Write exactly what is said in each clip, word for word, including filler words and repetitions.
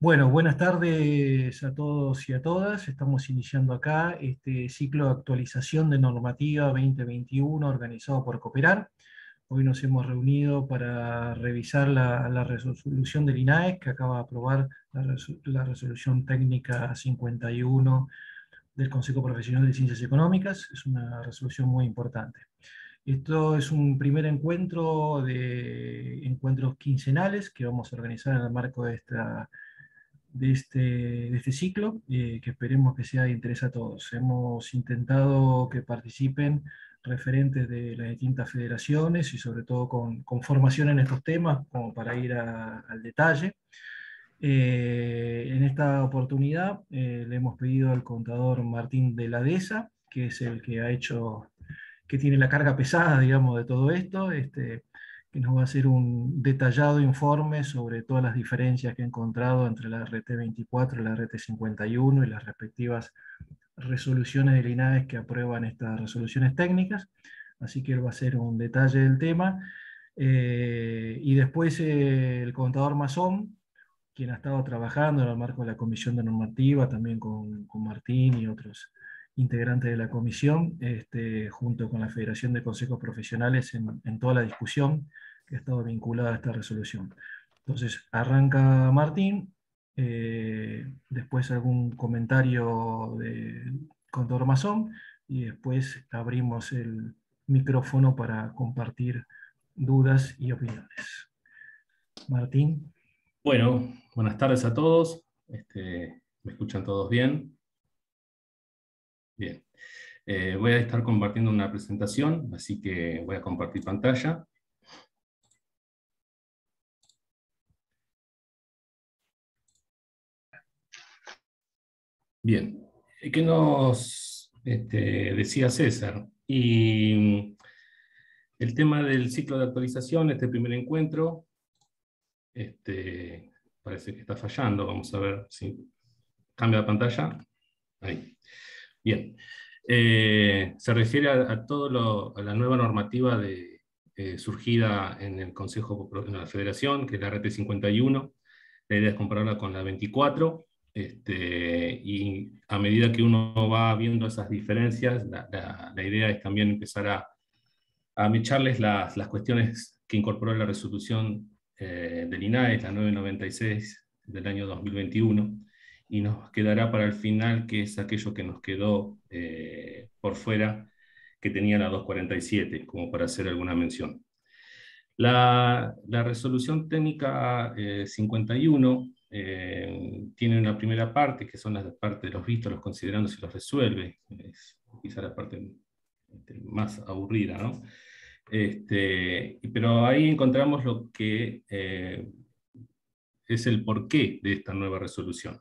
Bueno, buenas tardes a todos y a todas. Estamos iniciando acá este ciclo de actualización de normativa dos mil veintiuno organizado por Cooperar. Hoy nos hemos reunido para revisar la, la resolución del INAES que acaba de aprobar la, resu- la resolución técnica cincuenta y uno del Consejo Profesional de Ciencias Económicas. Es una resolución muy importante. Esto es un primer encuentro de encuentros quincenales que vamos a organizar en el marco de esta de este, de este ciclo, eh, que esperemos que sea de interés a todos. Hemos intentado que participen referentes de las distintas federaciones y sobre todo con, con formación en estos temas, como para ir a- al detalle. Eh, en esta oportunidad eh, le hemos pedido al contador Martín de la Dehesa, que es el que ha hecho, que tiene la carga pesada, digamos, de todo esto, este, que nos va a hacer un detallado informe sobre todas las diferencias que ha encontrado entre la R T veinticuatro y la R T cincuenta y uno y las respectivas resoluciones del INAES que aprueban estas resoluciones técnicas. Así que él va a hacer un detalle del tema. Eh, y después eh, el contador Masón, quien ha estado trabajando en el marco de la Comisión de Normativa, también con, con Martín y otros integrantes de la comisión, este, junto con la Federación de Consejos Profesionales en, en toda la discusión que ha estado vinculada a esta resolución. Entonces, arranca Martín, eh, después algún comentario del contador Masón, y después abrimos el micrófono para compartir dudas y opiniones. Martín. Bueno, buenas tardes a todos. Este, ¿me escuchan todos bien? Bien. Eh, voy a estar compartiendo una presentación, así que voy a compartir pantalla. Bien. ¿Qué nos este, decía César? Y el tema del ciclo de actualización, este primer encuentro, este, parece que está fallando. Vamos a ver si cambia la pantalla. Ahí. Bien. Eh, se refiere a, a todo lo, a la nueva normativa de, eh, surgida en el Consejo, en la Federación, que es la R T cincuenta y uno. La idea es compararla con la veinticuatro, este, y a medida que uno va viendo esas diferencias, la, la, la idea es también empezar a, a mecharles las, las cuestiones que incorporó la resolución eh, del INAES, la novecientos noventa y seis del año dos mil veintiuno, y nos quedará para el final, que es aquello que nos quedó eh, por fuera, que tenía la doscientos cuarenta y siete, como para hacer alguna mención. La, la resolución técnica eh, cincuenta y uno eh, tiene una primera parte, que son las partes de los vistos, los considerandos y los resuelve. Es quizá la parte este, más aburrida, ¿no? Este, pero ahí encontramos lo que eh, es el porqué de esta nueva resolución.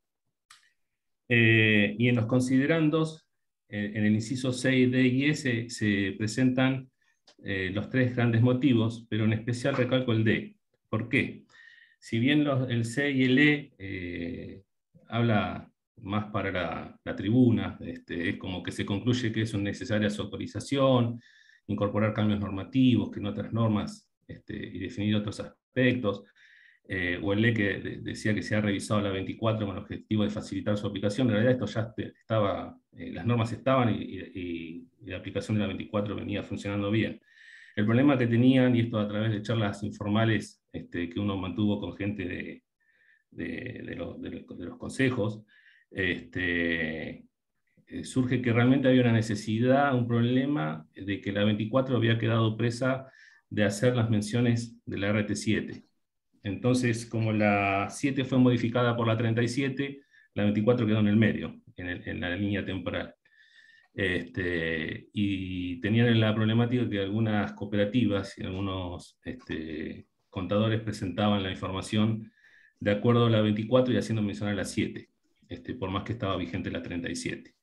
Eh, y en los considerandos, eh, en el inciso seis, D y S, se presentan eh, los tres grandes motivos, pero en especial recalco el D. ¿Por qué? Si bien los, el C y el E eh, habla más para la, la tribuna, este, es como que se concluye que es necesaria su autorización, incorporar cambios normativos, que en otras normas este, y definir otros aspectos. Eh, o el L E que de, decía que se ha revisado la veinticuatro con el objetivo de facilitar su aplicación. En realidad esto ya estaba, eh, las normas estaban y, y, y la aplicación de la veinticuatro venía funcionando bien. El problema que tenían, y esto a través de charlas informales este, que uno mantuvo con gente de, de, de, lo, de, de los consejos, este, eh, surge que realmente había una necesidad, un problema de que la veinticuatro había quedado presa de hacer las menciones de la R T siete. Entonces, como la siete fue modificada por la treinta y siete, la veinticuatro quedó en el medio, en, el, en la línea temporal. Este, y tenían la problemática que algunas cooperativas y algunos este, contadores presentaban la información de acuerdo a la veinticuatro y haciendo mención a la siete, este, por más que estaba vigente la treinta y siete.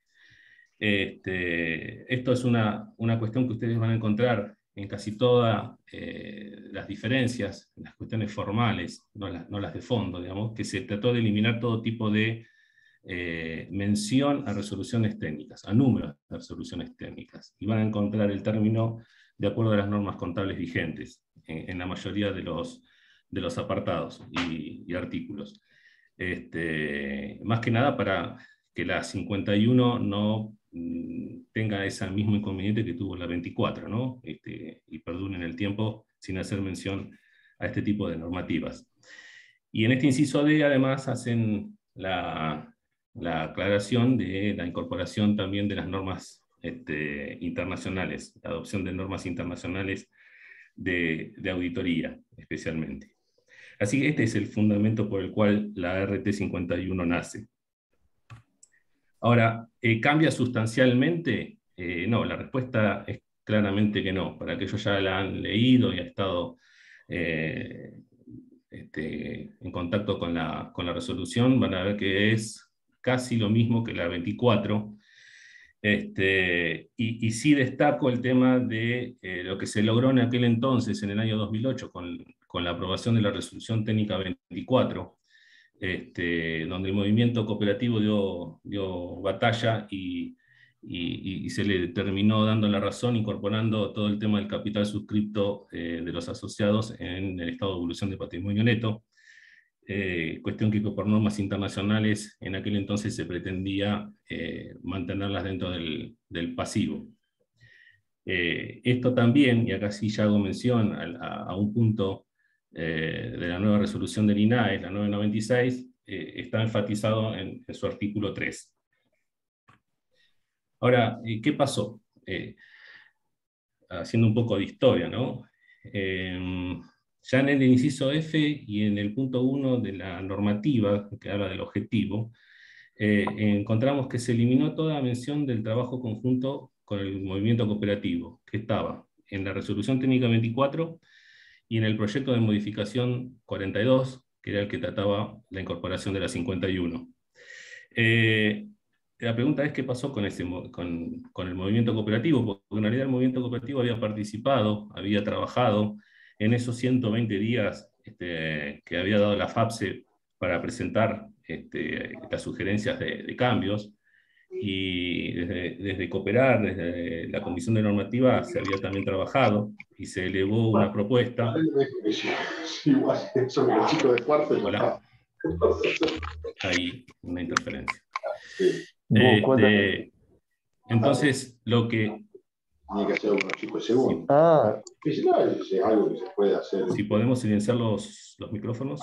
Este, esto es una, una cuestión que ustedes van a encontrar en casi todas eh, las diferencias, las cuestiones formales, no las, no las de fondo, digamos, que se trató de eliminar todo tipo de eh, mención a resoluciones técnicas, a números de resoluciones técnicas, y van a encontrar el término de acuerdo a las normas contables vigentes en, en la mayoría de los, de los apartados y, y artículos. este, más que nada para que la cincuenta y uno no mm, tenga ese mismo inconveniente que tuvo la veinticuatro, ¿no? Este, y perdure en el tiempo sin hacer mención a este tipo de normativas. Y en este inciso D, además, hacen la, la aclaración de la incorporación también de las normas este, internacionales, la adopción de normas internacionales de, de auditoría, especialmente. Así que este es el fundamento por el cual la R T cincuenta y uno nace. Ahora, eh, ¿cambia sustancialmente? Eh, no, la respuesta es claramente que no. Para aquellos ya la han leído y han estado eh, este, en contacto con la, con la resolución, van a ver que es casi lo mismo que la veinticuatro. Este, y, y sí destaco el tema de eh, lo que se logró en aquel entonces, en el año dos mil ocho, con, con la aprobación de la resolución técnica veinticuatro, este, donde el movimiento cooperativo dio, dio batalla y, y, y se le terminó dando la razón, incorporando todo el tema del capital suscripto eh, de los asociados en el estado de evolución de patrimonio neto. Eh, cuestión que por normas internacionales en aquel entonces se pretendía eh, mantenerlas dentro del, del pasivo. Eh, esto también, y acá sí ya hago mención a, a, a un punto eh, de la nueva resolución del I N A E S, la nueve noventa y seis, eh, está enfatizado en, en su artículo tres. Ahora, ¿qué pasó? Eh, haciendo un poco de historia, ¿no? Eh, ya en el inciso F y en el punto uno de la normativa, que habla del objetivo, eh, encontramos que se eliminó toda mención del trabajo conjunto con el movimiento cooperativo, que estaba en la resolución técnica veinticuatro y en el proyecto de modificación cuarenta y dos, que era el que trataba la incorporación de la cincuenta y uno. Eh, la pregunta es qué pasó con, ese, con, con el movimiento cooperativo, porque en realidad el movimiento cooperativo había participado, había trabajado en esos ciento veinte días este, que había dado la FAPSE para presentar este, las sugerencias de, de cambios, y desde, desde Cooperar, desde la Comisión de Normativa, se había también trabajado y se elevó una propuesta. Hola. Hay una interferencia. Este, entonces, lo que... Tiene que hacer unos cinco segundos. Ah. Es algo que se puede hacer. Si podemos silenciar los, los micrófonos.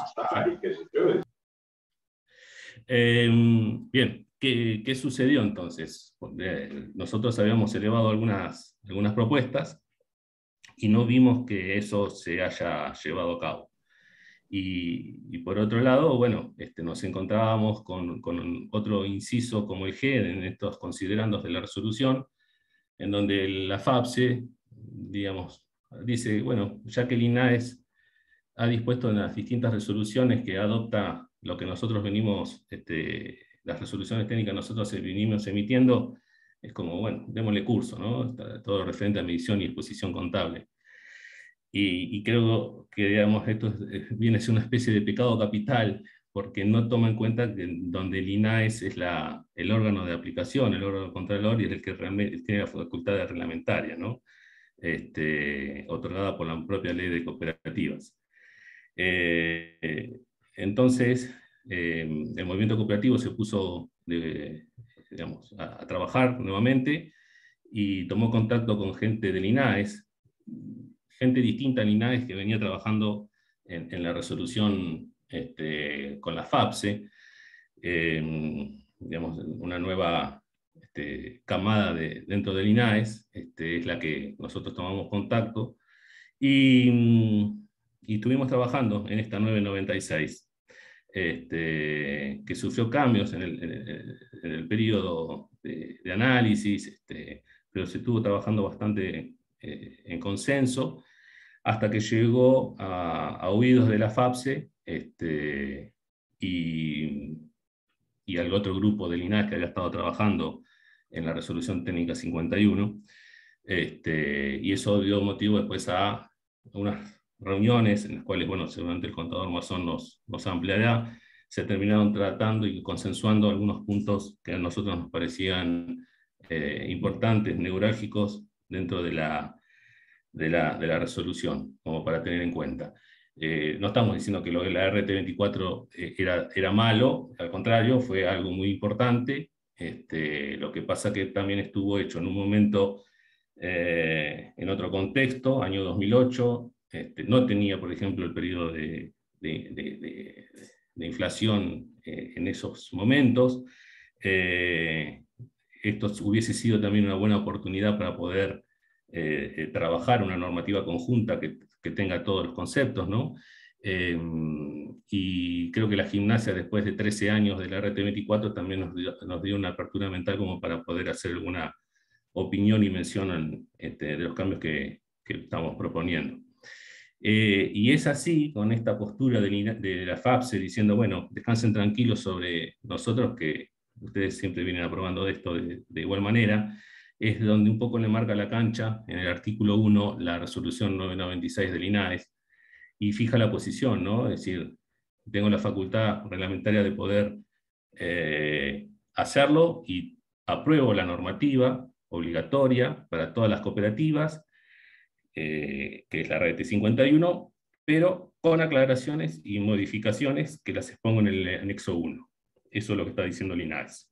Eh, bien, ¿qué, ¿qué sucedió entonces? Eh, nosotros habíamos elevado algunas, algunas propuestas y no vimos que eso se haya llevado a cabo. Y, y por otro lado, bueno, este, nos encontrábamos con, con otro inciso como el G en estos considerandos de la resolución, en donde la FAPSE, digamos, dice, bueno, ya que el I N A E S ha dispuesto en las distintas resoluciones que adopta lo que nosotros venimos, este, las resoluciones técnicas nosotros venimos emitiendo, es como, bueno, démosle curso, ¿no? Todo referente a medición y exposición contable. Y, y creo que, digamos, esto es, viene a ser una especie de pecado capital, porque no toma en cuenta que donde el I N A E S es la, el órgano de aplicación, el órgano contralor, y es el que realmente tiene la facultad reglamentaria, ¿no? Este, otorgada por la propia ley de cooperativas. Eh, entonces, eh, el movimiento cooperativo se puso de, digamos, a, a trabajar nuevamente y tomó contacto con gente del I N A E S, gente distinta al I N A E S que venía trabajando en, en la resolución este, con la FAPSE, eh, digamos, una nueva este, camada de, dentro del I N A E S, este, es la que nosotros tomamos contacto, y, y estuvimos trabajando en esta nueve noventa y seis, este, que sufrió cambios en el, en el, en el periodo de, de análisis, este, pero se estuvo trabajando bastante eh, en consenso, hasta que llegó a, a oídos de la FAPSE este, y, y al otro grupo del I N A E S que había estado trabajando en la resolución técnica cincuenta y uno, este, y eso dio motivo después a unas reuniones en las cuales, bueno, seguramente el contador Mazón nos, nos ampliará, se terminaron tratando y consensuando algunos puntos que a nosotros nos parecían eh, importantes, neurálgicos, dentro de la, de, la, de la resolución, como para tener en cuenta. Eh, no estamos diciendo que lo de la R T veinticuatro eh, era, era malo, al contrario, fue algo muy importante. Este, lo que pasa que también estuvo hecho en un momento, eh, en otro contexto, año dos mil ocho, este, no tenía, por ejemplo, el periodo de, de, de, de, de inflación eh, en esos momentos. Eh, esto hubiese sido también una buena oportunidad para poder eh, eh, trabajar una normativa conjunta que, que tenga todos los conceptos, ¿no? Eh, y creo que la gimnasia, después de trece años de la R T veinticuatro, también nos dio, nos dio una apertura mental como para poder hacer alguna opinión y mención en, este, de los cambios que, que estamos proponiendo. Eh, y es así, con esta postura de, de la FAPSE diciendo, bueno, descansen tranquilos sobre nosotros, que ustedes siempre vienen aprobando esto de, de igual manera, es donde un poco le marca la cancha en el artículo uno la resolución novecientos noventa y seis del I N A E S, y fija la posición, ¿no? Es decir, tengo la facultad reglamentaria de poder eh, hacerlo y apruebo la normativa obligatoria para todas las cooperativas, eh, que es la R T cincuenta y uno, pero con aclaraciones y modificaciones que las expongo en el anexo uno. Eso es lo que está diciendo el I N A E S.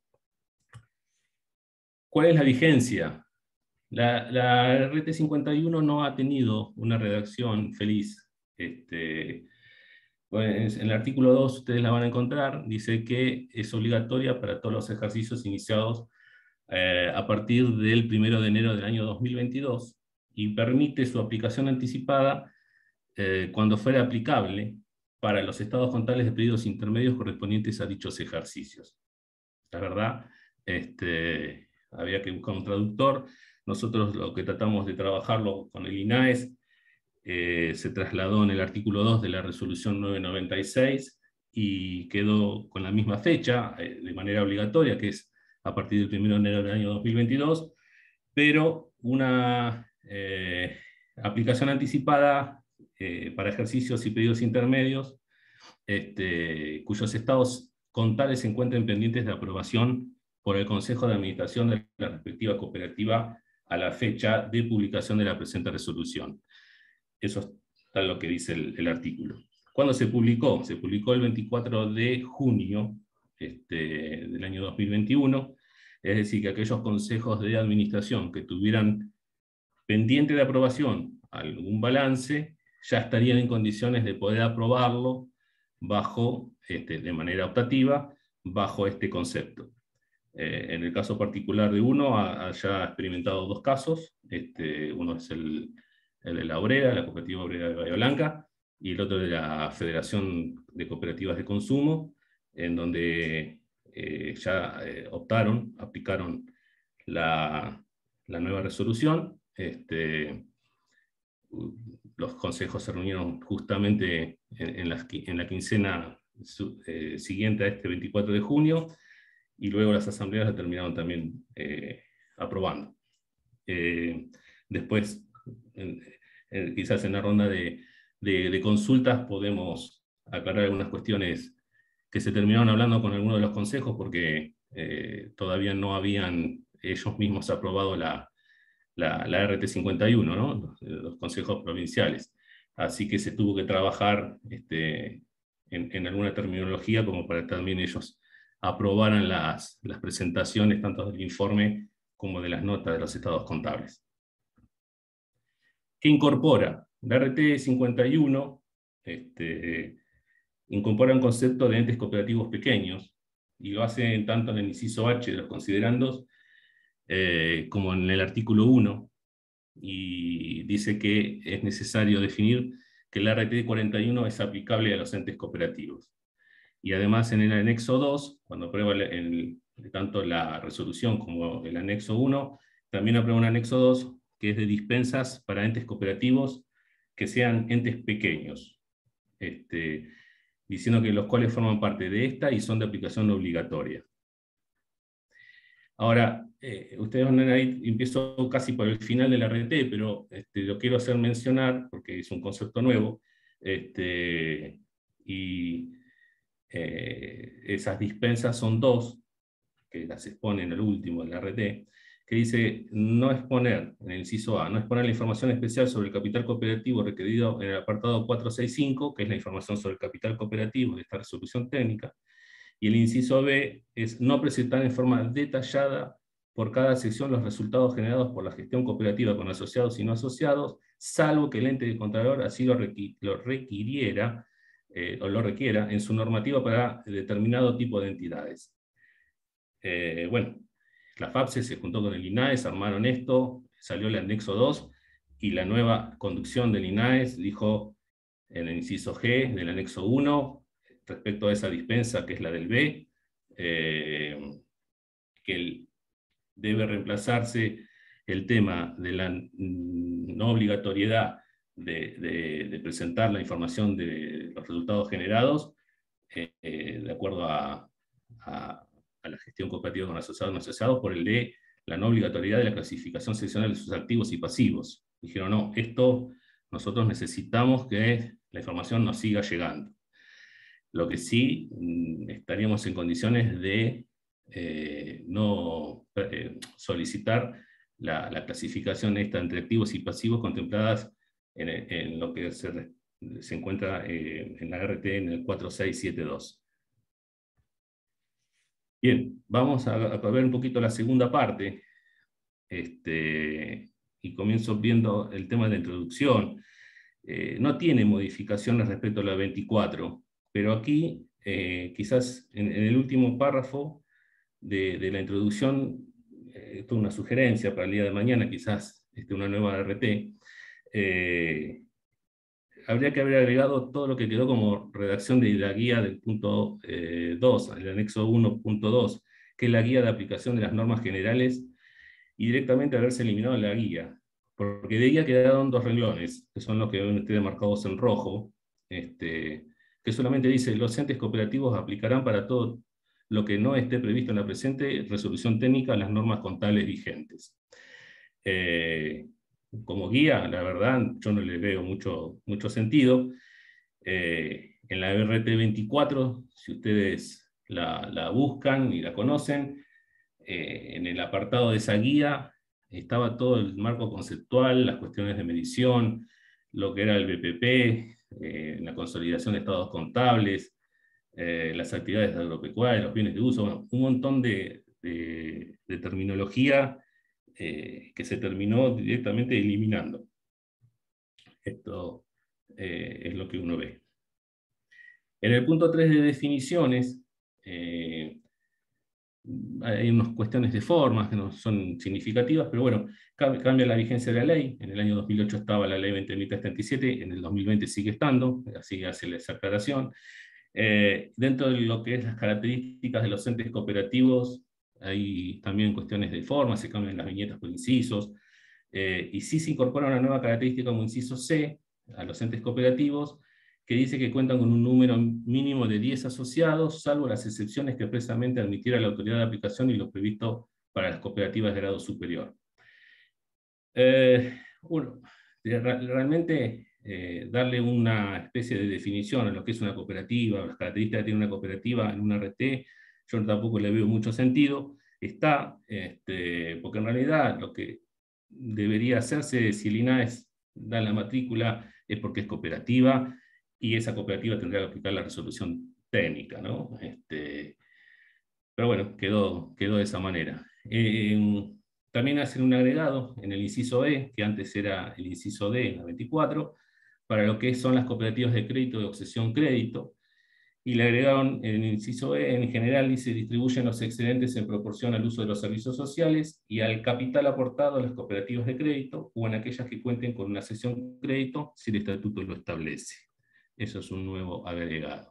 ¿Cuál es la vigencia? La, la R T cincuenta y uno no ha tenido una redacción feliz. Este, pues en el artículo dos ustedes la van a encontrar, dice que es obligatoria para todos los ejercicios iniciados eh, a partir del primero de enero del año dos mil veintidós, y permite su aplicación anticipada eh, cuando fuera aplicable para los estados contables de periodos intermedios correspondientes a dichos ejercicios. La verdad, este, había que buscar un traductor. Nosotros lo que tratamos de trabajarlo con el I N A E S eh, se trasladó en el artículo dos de la resolución novecientos noventa y seis y quedó con la misma fecha, eh, de manera obligatoria, que es a partir del primero de enero del año dos mil veintidós, pero una eh, aplicación anticipada eh, para ejercicios y periodos intermedios, este, cuyos estados contables se encuentren pendientes de aprobación por el Consejo de Administración de la respectiva cooperativa a la fecha de publicación de la presente resolución. Eso es lo que dice el, el artículo. ¿Cuándo se publicó? Se publicó el veinticuatro de junio este, del año dos mil veintiuno, es decir, que aquellos consejos de administración que tuvieran pendiente de aprobación algún balance, ya estarían en condiciones de poder aprobarlo bajo, este, de manera optativa, bajo este concepto. Eh, en el caso particular de uno, ha, ha ya experimentado dos casos. Este, uno es el, el de la Obrera, la Cooperativa Obrera de Bahía Blanca, y el otro de la Federación de Cooperativas de Consumo, en donde eh, ya eh, optaron, aplicaron la, la nueva resolución. Este, los consejos se reunieron justamente en, en, la, en la quincena eh, siguiente a este veinticuatro de junio, y luego las asambleas la terminaron también eh, aprobando. Eh, después, en, en, quizás en la ronda de, de, de consultas podemos aclarar algunas cuestiones que se terminaron hablando con algunos de los consejos, porque eh, todavía no habían ellos mismos aprobado la, la, la R T cincuenta y uno, ¿no? Los, los consejos provinciales. Así que se tuvo que trabajar este, en, en alguna terminología como para también ellos aprobaran las, las presentaciones tanto del informe como de las notas de los estados contables. ¿Qué incorpora? La R T cincuenta y uno este, incorpora un concepto de entes cooperativos pequeños, y lo hace tanto en el inciso H de los considerandos eh, como en el artículo uno, y dice que es necesario definir que la R T cuarenta y uno es aplicable a los entes cooperativos. Y además en el anexo dos, cuando aprueba el, el, tanto la resolución como el anexo uno, también aprueba un anexo dos que es de dispensas para entes cooperativos que sean entes pequeños, este, diciendo que los cuales forman parte de esta y son de aplicación obligatoria. Ahora, eh, ustedes van a ver ahí, empiezo casi por el final de la R T, pero este, lo quiero hacer mencionar porque es un concepto nuevo, este, y Eh, esas dispensas son dos, que las exponen al último de la R T, que dice no exponer, en el inciso A, no exponer la información especial sobre el capital cooperativo requerido en el apartado cuatrocientos sesenta y cinco, que es la información sobre el capital cooperativo de esta resolución técnica, y el inciso B es no presentar en forma detallada por cada sección los resultados generados por la gestión cooperativa con asociados y no asociados, salvo que el ente de Contralor así lo, requ lo requiriera, eh, o lo requiera, en su normativa para determinado tipo de entidades. Eh, bueno, la FAPSE se juntó con el INAES, armaron esto, salió el anexo dos, y la nueva conducción del INAES dijo en el inciso G del anexo uno, respecto a esa dispensa que es la del B, eh, que el, debe reemplazarse el tema de la no obligatoriedad de, de, de presentar la información de los resultados generados, eh, eh, de acuerdo a, a, a la gestión cooperativa con asociados y no asociados, por el de la no obligatoriedad de la clasificación seccional de sus activos y pasivos. Dijeron, no, esto nosotros necesitamos que la información nos siga llegando. Lo que sí estaríamos en condiciones de eh, no eh, solicitar la, la clasificación esta entre activos y pasivos contempladas en, en lo que se, se encuentra eh, en la R T en el cuatro seis siete dos. Bien, vamos a, a ver un poquito la segunda parte, este, y comienzo viendo el tema de la introducción. Eh, no tiene modificaciones respecto a la veinticuatro, pero aquí, eh, quizás en, en el último párrafo de, de la introducción, eh, esto es una sugerencia para el día de mañana, quizás este, una nueva R T, eh, habría que haber agregado todo lo que quedó como redacción de la guía del punto eh, dos, el anexo uno punto dos, que es la guía de aplicación de las normas generales, y directamente haberse eliminado la guía, porque de ella quedaron dos renglones, que son los que ven ustedes marcados en rojo, este, que solamente dice, los entes cooperativos aplicarán para todo lo que no esté previsto en la presente resolución técnica las normas contables vigentes. Eh, como guía, la verdad, yo no le veo mucho, mucho sentido. Eh, en la R T veinticuatro, si ustedes la, la buscan y la conocen, eh, en el apartado de esa guía estaba todo el marco conceptual, las cuestiones de medición, lo que era el B P P, eh, la consolidación de estados contables, eh, las actividades agropecuarias, los bienes de uso, bueno, un montón de, de, de terminología eh, que se terminó directamente eliminando. Esto eh, es lo que uno ve. En el punto tres de definiciones, eh, hay unas cuestiones de formas que no son significativas, pero bueno, cambia la vigencia de la ley. En el año dos mil ocho estaba la ley veinte mil trescientos setenta y siete, en el dos mil veinte sigue estando, así hace esa aclaración. Eh, dentro de lo que es las características de los entes cooperativos, hay también cuestiones de forma, se cambian las viñetas por incisos, eh, y sí se incorpora una nueva característica como inciso C a los entes cooperativos, que dice que cuentan con un número mínimo de diez asociados, salvo las excepciones que expresamente admitiera la autoridad de aplicación y lo previsto para las cooperativas de grado superior. Eh, bueno, realmente eh, darle una especie de definición a lo que es una cooperativa, las características que tiene una cooperativa en una R T, yo tampoco le veo mucho sentido. Está, este, porque en realidad lo que debería hacerse si el INAES da la matrícula es porque es cooperativa, y esa cooperativa tendría que aplicar la resolución técnica, ¿no? Este, pero bueno, quedó, quedó de esa manera. Eh, también hacen un agregado en el inciso E, que antes era el inciso D en la veinticuatro, para lo que son las cooperativas de crédito de obsesión crédito, y le agregaron en el inciso E, en general dice, distribuyen los excedentes en proporción al uso de los servicios sociales y al capital aportado a las cooperativas de crédito, o en aquellas que cuenten con una cesión crédito, si el estatuto lo establece. Eso es un nuevo agregado.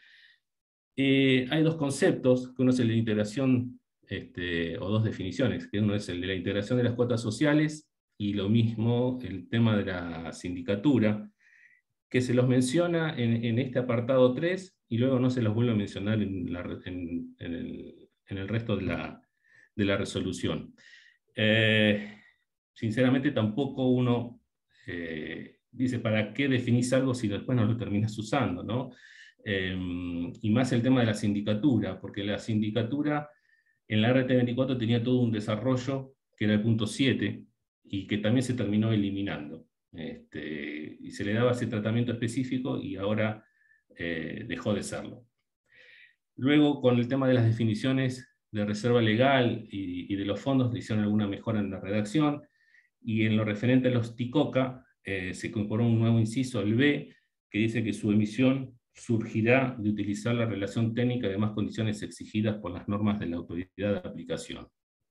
Eh, hay dos conceptos, que uno es el de integración, este, o dos definiciones, que uno es el de la integración de las cuotas sociales, y lo mismo el tema de la sindicatura, que se los menciona en, en este apartado tres, y luego no se los vuelve a mencionar en, la, en, en, el, en el resto de la, de la resolución. Eh, sinceramente tampoco uno eh, dice, ¿para qué definís algo si después no lo terminas usando, ¿no? Eh, y más el tema de la sindicatura, porque la sindicatura en la R T veinticuatro tenía todo un desarrollo que era el punto siete, y que también se terminó eliminando. Este, y se le daba ese tratamiento específico y ahora eh, dejó de serlo. Luego, con el tema de las definiciones de reserva legal y, y de los fondos, le hicieron alguna mejora en la redacción, y en lo referente a los TICOCA, eh, se incorporó un nuevo inciso, el B, que dice que su emisión surgirá de utilizar la relación técnica y demás condiciones exigidas por las normas de la autoridad de aplicación.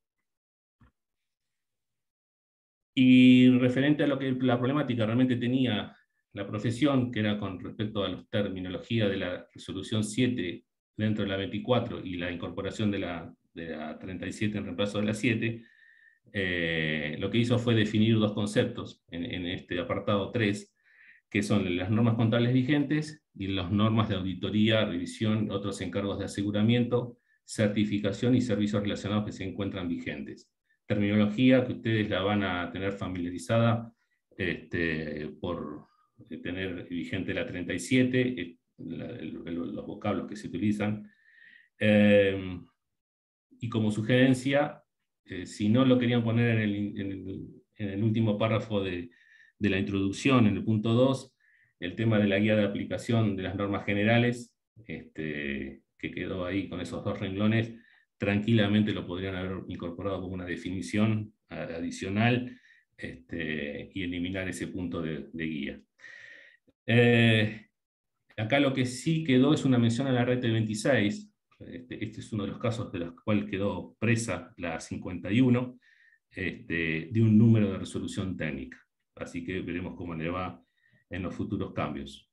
Y referente a lo que la problemática realmente tenía la profesión, que era con respecto a la terminología de la resolución siete dentro de la veinticuatro y la incorporación de la, de la treinta y siete en reemplazo de la siete, eh, lo que hizo fue definir dos conceptos en, en este apartado tres, que son las normas contables vigentes y las normas de auditoría, revisión, otros encargos de aseguramiento, certificación y servicios relacionados que se encuentran vigentes. Terminología que ustedes la van a tener familiarizada este, por tener vigente la treinta y siete, la, el, el, los vocablos que se utilizan. Eh, y como sugerencia, eh, si no lo querían poner en el, en el, en el último párrafo de, de la introducción, en el punto dos, el tema de la guía de aplicación de las normas generales, este, que quedó ahí con esos dos renglones, tranquilamente lo podrían haber incorporado como una definición adicional, este, y eliminar ese punto de, de guía. Eh, acá lo que sí quedó es una mención a la red de veintiséis. Este, este es uno de los casos de los cuales quedó presa la cincuenta y uno, este, de un número de resolución técnica. Así que veremos cómo le va en los futuros cambios.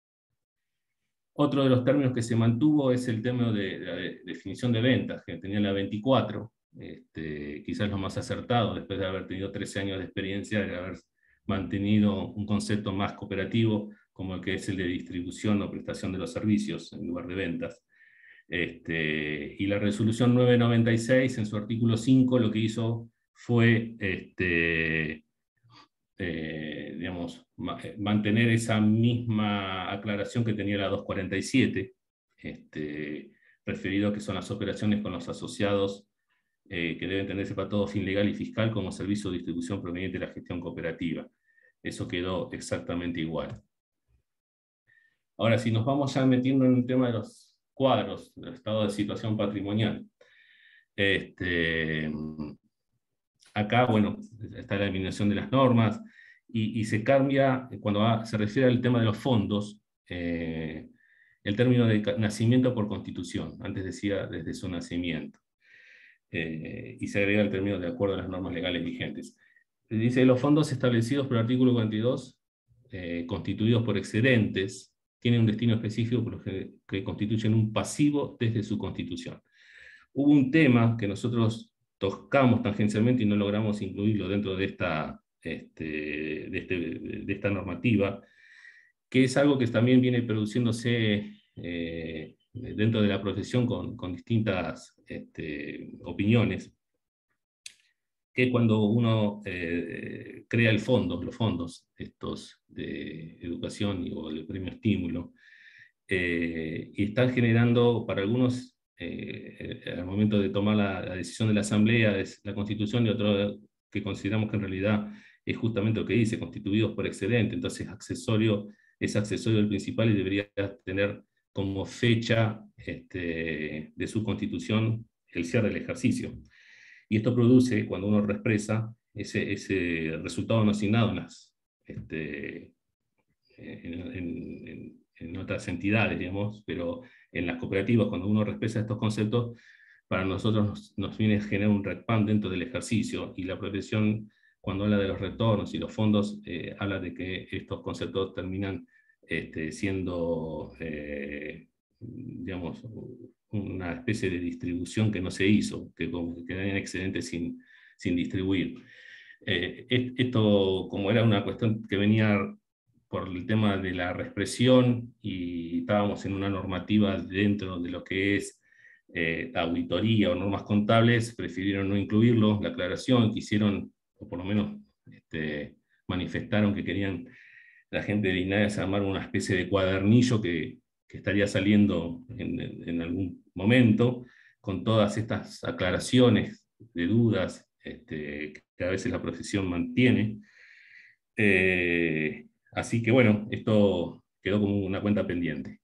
Otro de los términos que se mantuvo es el término de la de definición de ventas, que tenía la veinticuatro, este, quizás lo más acertado, después de haber tenido trece años de experiencia, de haber mantenido un concepto más cooperativo, como el que es el de distribución o prestación de los servicios, en lugar de ventas. Este, y la resolución novecientos noventa y seis, en su artículo cinco, lo que hizo fue este, eh, digamos, ma mantener esa misma aclaración que tenía la doscientos cuarenta y siete, este, referido a que son las operaciones con los asociados eh, que deben tenerse para todo fin legal y fiscal como servicio de distribución proveniente de la gestión cooperativa. Eso quedó exactamente igual. Ahora, si nos vamos ya metiendo en el tema de los cuadros, del estado de situación patrimonial. Este, acá, bueno, está la eliminación de las normas, y, y se cambia, cuando va, se refiere al tema de los fondos, eh, el término de nacimiento por constitución. Antes decía desde su nacimiento. Eh, y se agrega el término de acuerdo a las normas legales vigentes. Dice, los fondos establecidos por el artículo cuarenta y dos, eh, constituidos por excedentes, tienen un destino específico por que, que constituyen un pasivo desde su constitución. Hubo un tema que nosotros tocamos tangencialmente y no logramos incluirlo dentro de esta, este, de, este, de esta normativa, que es algo que también viene produciéndose eh, dentro de la profesión con, con distintas este, opiniones, que cuando uno eh, crea el fondo, los fondos estos de educación o de premio estímulo, eh, y están generando para algunos, eh, al momento de tomar la, la decisión de la asamblea, es la constitución, y otro que consideramos que en realidad es justamente lo que dice, constituidos por excedente, entonces accesorio, es accesorio del principal y debería tener como fecha este, de su constitución el cierre del ejercicio. Y esto produce, cuando uno reexpresa, ese, ese resultado no asignado en, las, este, en, en, en, en otras entidades, digamos, pero en las cooperativas, cuando uno reexpresa estos conceptos, para nosotros nos, nos viene a generar un RECPAM dentro del ejercicio, y la profesión, cuando habla de los retornos y los fondos, eh, habla de que estos conceptos terminan este, siendo, eh, digamos, una especie de distribución que no se hizo, que quedarían excedentes sin, sin distribuir. Eh, esto, como era una cuestión que venía por el tema de la reexpresión, y estábamos en una normativa dentro de lo que es eh, auditoría o normas contables, prefirieron no incluirlo, la aclaración, quisieron, o por lo menos este, manifestaron que querían la gente de INAES armar una especie de cuadernillo que, que estaría saliendo en, en algún momento, con todas estas aclaraciones de dudas este, que a veces la profesión mantiene. Eh, así que bueno, esto quedó como una cuenta pendiente.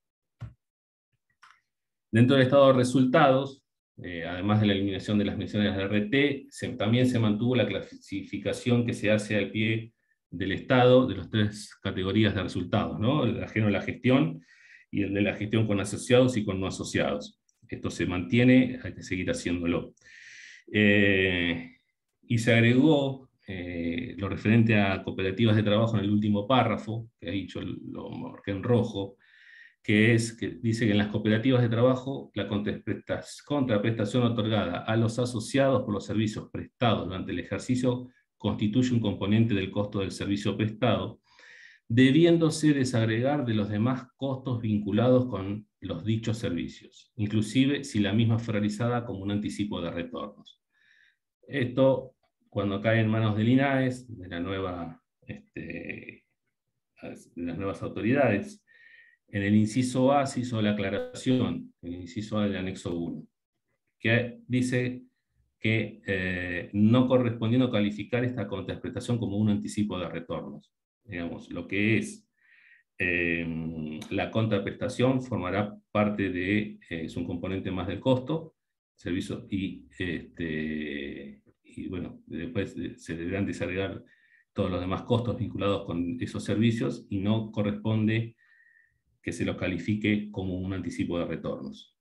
Dentro del estado de resultados, eh, además de la eliminación de las menciones de R T, se, también se mantuvo la clasificación que se hace al pie del estado de las tres categorías de resultados, ¿no? El ajeno a la gestión y el de la gestión con asociados y con no asociados. Esto se mantiene, hay que seguir haciéndolo. Eh, y se agregó eh, lo referente a cooperativas de trabajo en el último párrafo, que ha dicho, lo marqué en rojo, que es que dice que en las cooperativas de trabajo la contraprestación otorgada a los asociados por los servicios prestados durante el ejercicio constituye un componente del costo del servicio prestado, debiéndose desagregar de los demás costos vinculados con los dichos servicios, inclusive si la misma fue realizada como un anticipo de retornos. Esto, cuando cae en manos del INAES, de, la nueva, este, de las nuevas autoridades, en el inciso A se hizo la aclaración, el inciso A del anexo uno, que dice que eh, no correspondiendo calificar esta contraprestación como un anticipo de retornos. Digamos, lo que es eh, la contraprestación formará parte de, eh, es un componente más del costo, servicio, y, este, y bueno, después se deberán desagregar todos los demás costos vinculados con esos servicios y no corresponde que se los califique como un anticipo de retornos.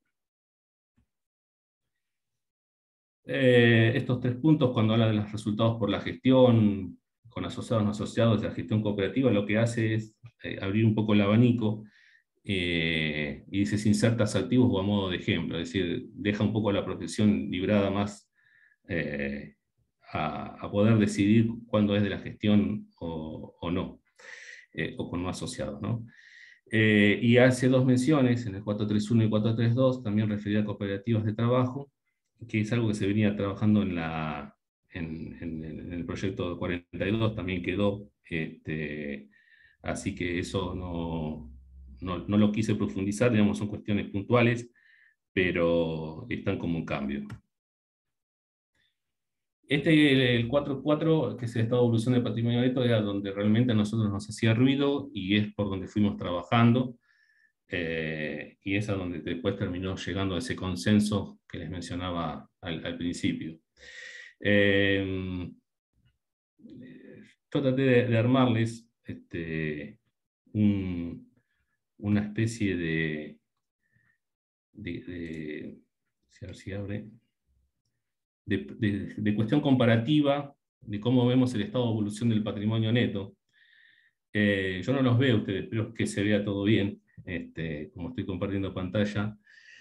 Eh, estos tres puntos, cuando habla de los resultados por la gestión, con asociados no asociados de la gestión cooperativa, lo que hace es eh, abrir un poco el abanico eh, y dice sin ser taxativos o a modo de ejemplo, es decir, deja un poco la profesión librada más eh, a, a poder decidir cuándo es de la gestión o, o no, eh, o con no asociados, ¿no? Eh, y hace dos menciones, en el cuatrocientos treinta y uno y cuatrocientos treinta y dos, también referidas a cooperativas de trabajo, que es algo que se venía trabajando en, la, en, en, en el proyecto cuarenta y dos, también quedó, este, así que eso no, no, no lo quise profundizar, digamos, son cuestiones puntuales, pero están como un cambio. Este, el cuatro cuatro, que es el estado de evolución del patrimonio neto, era donde realmente a nosotros nos hacía ruido y es por donde fuimos trabajando. Eh, y es a donde después terminó llegando a ese consenso que les mencionaba al, al principio. Eh, yo traté de, de armarles este, un, una especie de, de, de, a ver si abre, de, de, de cuestión comparativa de cómo vemos el estado de evolución del patrimonio neto. Eh, yo no los veo a ustedes, espero que se vea todo bien, este, como estoy compartiendo pantalla.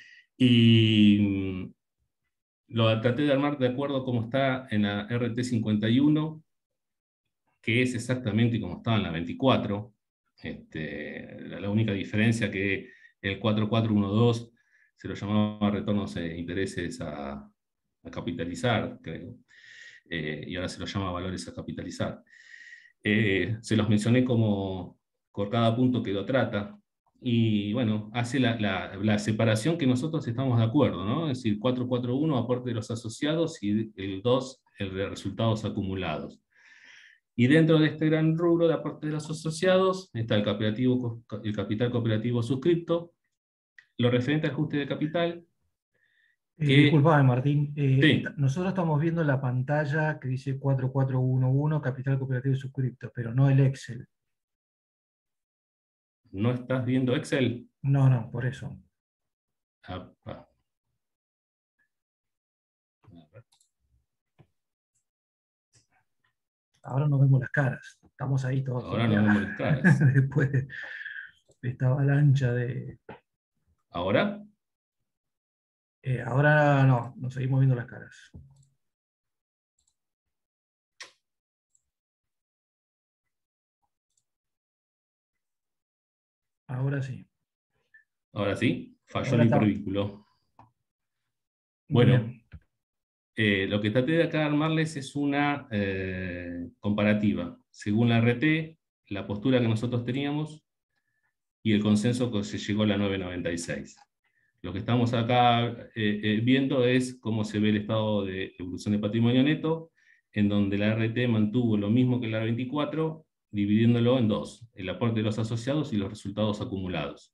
Y lo traté de armar de acuerdo a cómo está en la R T cincuenta y uno, que es exactamente como estaba en la veinticuatro. Este, la, la única diferencia que el cuatro cuatro uno dos se lo llamaba retornos e intereses a, a capitalizar, creo. Eh, y ahora se lo llama valores a capitalizar. Eh, se los mencioné como por cada punto que lo trata, y bueno, hace la, la, la separación que nosotros estamos de acuerdo, ¿no? Es decir, cuatro cuatro uno, aporte de los asociados, y el dos, el de resultados acumulados. Y dentro de este gran rubro de aporte de los asociados está el, cooperativo, el capital cooperativo suscripto, lo referente al ajuste de capital. Eh, disculpame, Martín. Eh, sí. está, nosotros estamos viendo la pantalla que dice cuatro cuatro uno uno, Capital Cooperativo Suscripto, pero no el Excel. ¿No estás viendo Excel? No, no, por eso. Ah, ah. Ahora no vemos las caras. Estamos ahí todos. Ahora no vemos las caras. Después de esta avalancha de... ¿Ahora? Eh, ahora no, nos seguimos viendo las caras. Ahora sí. Ahora sí, falló Ahora el está. hipervínculo. Bueno, eh, lo que traté de acá armarles es una eh, comparativa. Según la R T, la postura que nosotros teníamos y el consenso que se llegó a la nueve noventa y seis. Lo que estamos acá eh, eh, viendo es cómo se ve el estado de evolución de patrimonio neto, en donde la R T mantuvo lo mismo que la veinticuatro, dividiéndolo en dos, el aporte de los asociados y los resultados acumulados.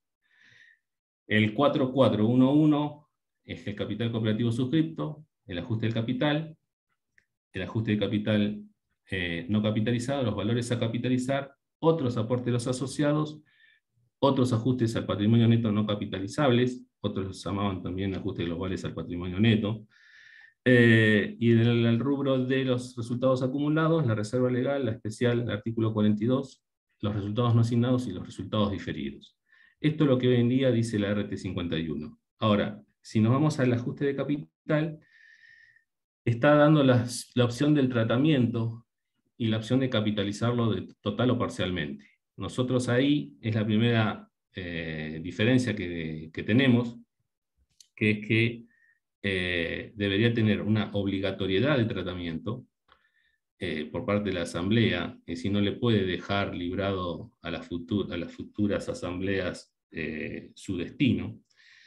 El cuatro cuatro uno uno es el capital cooperativo suscripto, el ajuste del capital, el ajuste de capital eh, no capitalizado, los valores a capitalizar, otros aportes de los asociados, otros ajustes al patrimonio neto no capitalizables, otros los llamaban también ajustes globales al patrimonio neto, eh, y en el, el rubro de los resultados acumulados, la reserva legal, la especial, el artículo cuarenta y dos, los resultados no asignados y los resultados diferidos. Esto es lo que hoy en día dice la R T cincuenta y uno. Ahora, si nos vamos al ajuste de capital, está dando las, la opción del tratamiento y la opción de capitalizarlo de total o parcialmente. Nosotros ahí es la primera eh, diferencia que, que tenemos, que es que eh, debería tener una obligatoriedad de tratamiento eh, por parte de la Asamblea, y si no le puede dejar librado a, la futura, a las futuras asambleas eh, su destino.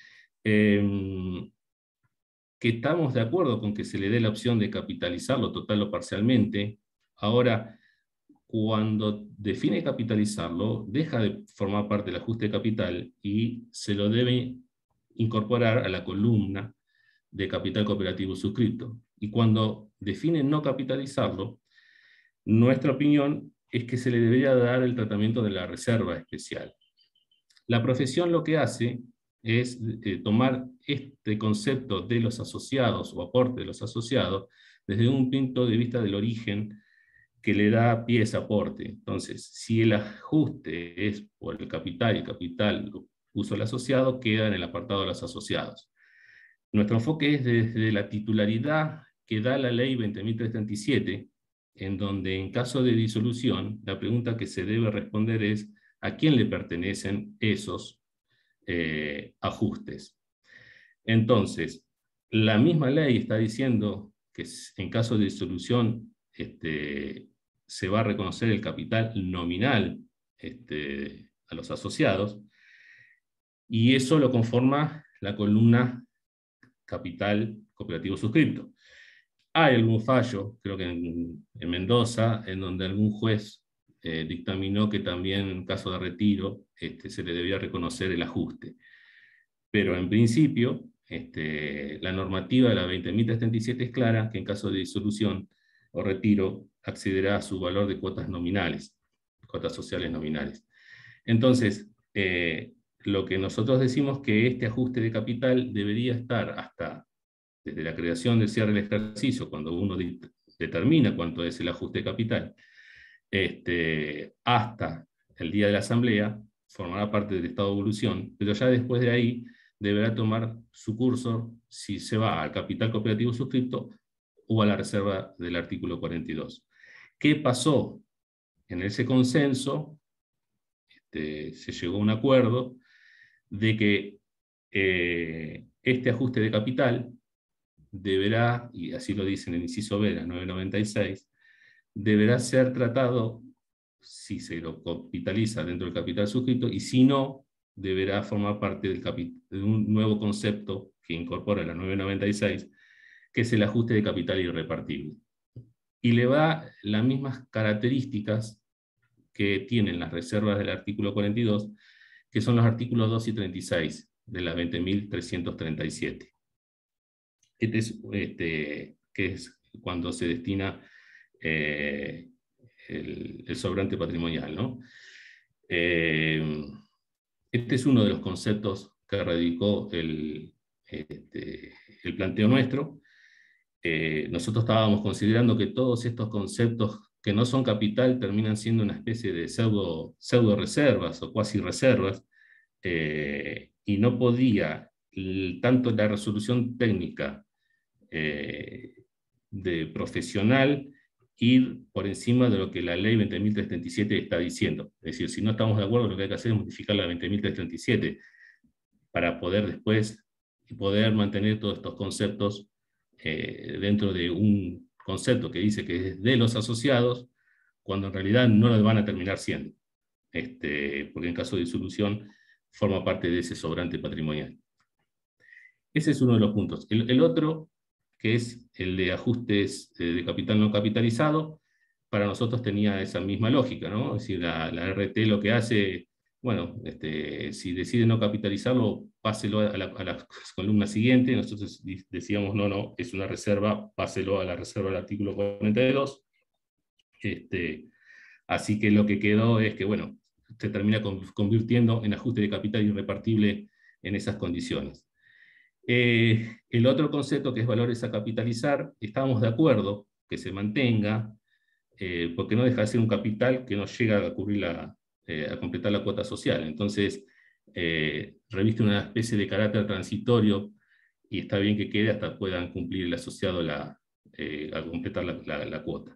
Eh, que estamos de acuerdo con que se le dé la opción de capitalizarlo total o parcialmente. Ahora, cuando define capitalizarlo, deja de formar parte del ajuste de capital y se lo debe incorporar a la columna de capital cooperativo suscrito. Y cuando define no capitalizarlo, nuestra opinión es que se le debería dar el tratamiento de la reserva especial. La profesión lo que hace es eh, tomar este concepto de los asociados o aporte de los asociados desde un punto de vista del origen que le da pie a ese aporte. Entonces, si el ajuste es por el capital y el capital lo puso el asociado, queda en el apartado de los asociados. Nuestro enfoque es desde la titularidad que da la ley veinte mil trescientos treinta y siete, en donde en caso de disolución, la pregunta que se debe responder es ¿a quién le pertenecen esos eh, ajustes? Entonces, la misma ley está diciendo que en caso de disolución este, se va a reconocer el capital nominal este, a los asociados, y eso lo conforma la columna capital cooperativo suscripto. Hay algún fallo, creo que en, en Mendoza, en donde algún juez eh, dictaminó que también en caso de retiro este, se le debía reconocer el ajuste. Pero en principio, este, la normativa de la veinte mil trescientos treinta y siete es clara, que en caso de disolución o retiro accederá a su valor de cuotas nominales, cuotas sociales nominales. Entonces, eh, lo que nosotros decimos que este ajuste de capital debería estar hasta desde la creación del cierre del ejercicio, cuando uno determina cuánto es el ajuste de capital, este, hasta el día de la asamblea, formará parte del estado de evolución, pero ya después de ahí deberá tomar su curso si se va al capital cooperativo suscripto o a la reserva del artículo cuarenta y dos. ¿Qué pasó? En ese consenso este, se llegó a un acuerdo de que eh, este ajuste de capital deberá, y así lo dice en el inciso B de la novecientos noventa y seis, deberá ser tratado si se lo capitaliza dentro del capital suscrito, y si no, deberá formar parte del de un nuevo concepto que incorpora la novecientos noventa y seis, que es el ajuste de capital irrepartible. Y le va las mismas características que tienen las reservas del artículo cuarenta y dos, que son los artículos dos y treinta y seis de la veinte mil trescientos treinta y siete. Este es, este, que es cuando se destina eh, el, el sobrante patrimonial, ¿no? Eh, este es uno de los conceptos que radicó el, este, el planteo nuestro. Eh, nosotros estábamos considerando que todos estos conceptos que no son capital terminan siendo una especie de pseudo, pseudo reservas o cuasi reservas, eh, y no podía el, tanto la resolución técnica eh, de profesional ir por encima de lo que la ley veinte mil trescientos treinta y siete está diciendo. Es decir, si no estamos de acuerdo, lo que hay que hacer es modificar la veinte mil trescientos treinta y siete para poder después poder mantener todos estos conceptos eh, dentro de un concepto que dice que es de los asociados, cuando en realidad no lo van a terminar siendo, este, porque en caso de disolución forma parte de ese sobrante patrimonial. Ese es uno de los puntos. El, el otro, que es el de ajustes eh, de capital no capitalizado, para nosotros tenía esa misma lógica, ¿no? Es decir, la, la R T lo que hace, bueno, este, si decide no capitalizarlo, páselo a la, a la columna siguiente. Nosotros decíamos, no, no, es una reserva, páselo a la reserva del artículo cuarenta y dos. Este, así que lo que quedó es que, bueno, se termina convirtiendo en ajuste de capital irrepartible en esas condiciones. Eh, el otro concepto, que es valores a capitalizar, estábamos de acuerdo que se mantenga, eh, porque no deja de ser un capital que no llega a cubrir la, eh, a completar la cuota social. Entonces, eh, reviste una especie de carácter transitorio y está bien que quede hasta puedan cumplir el asociado la, eh, a completar la, la, la cuota.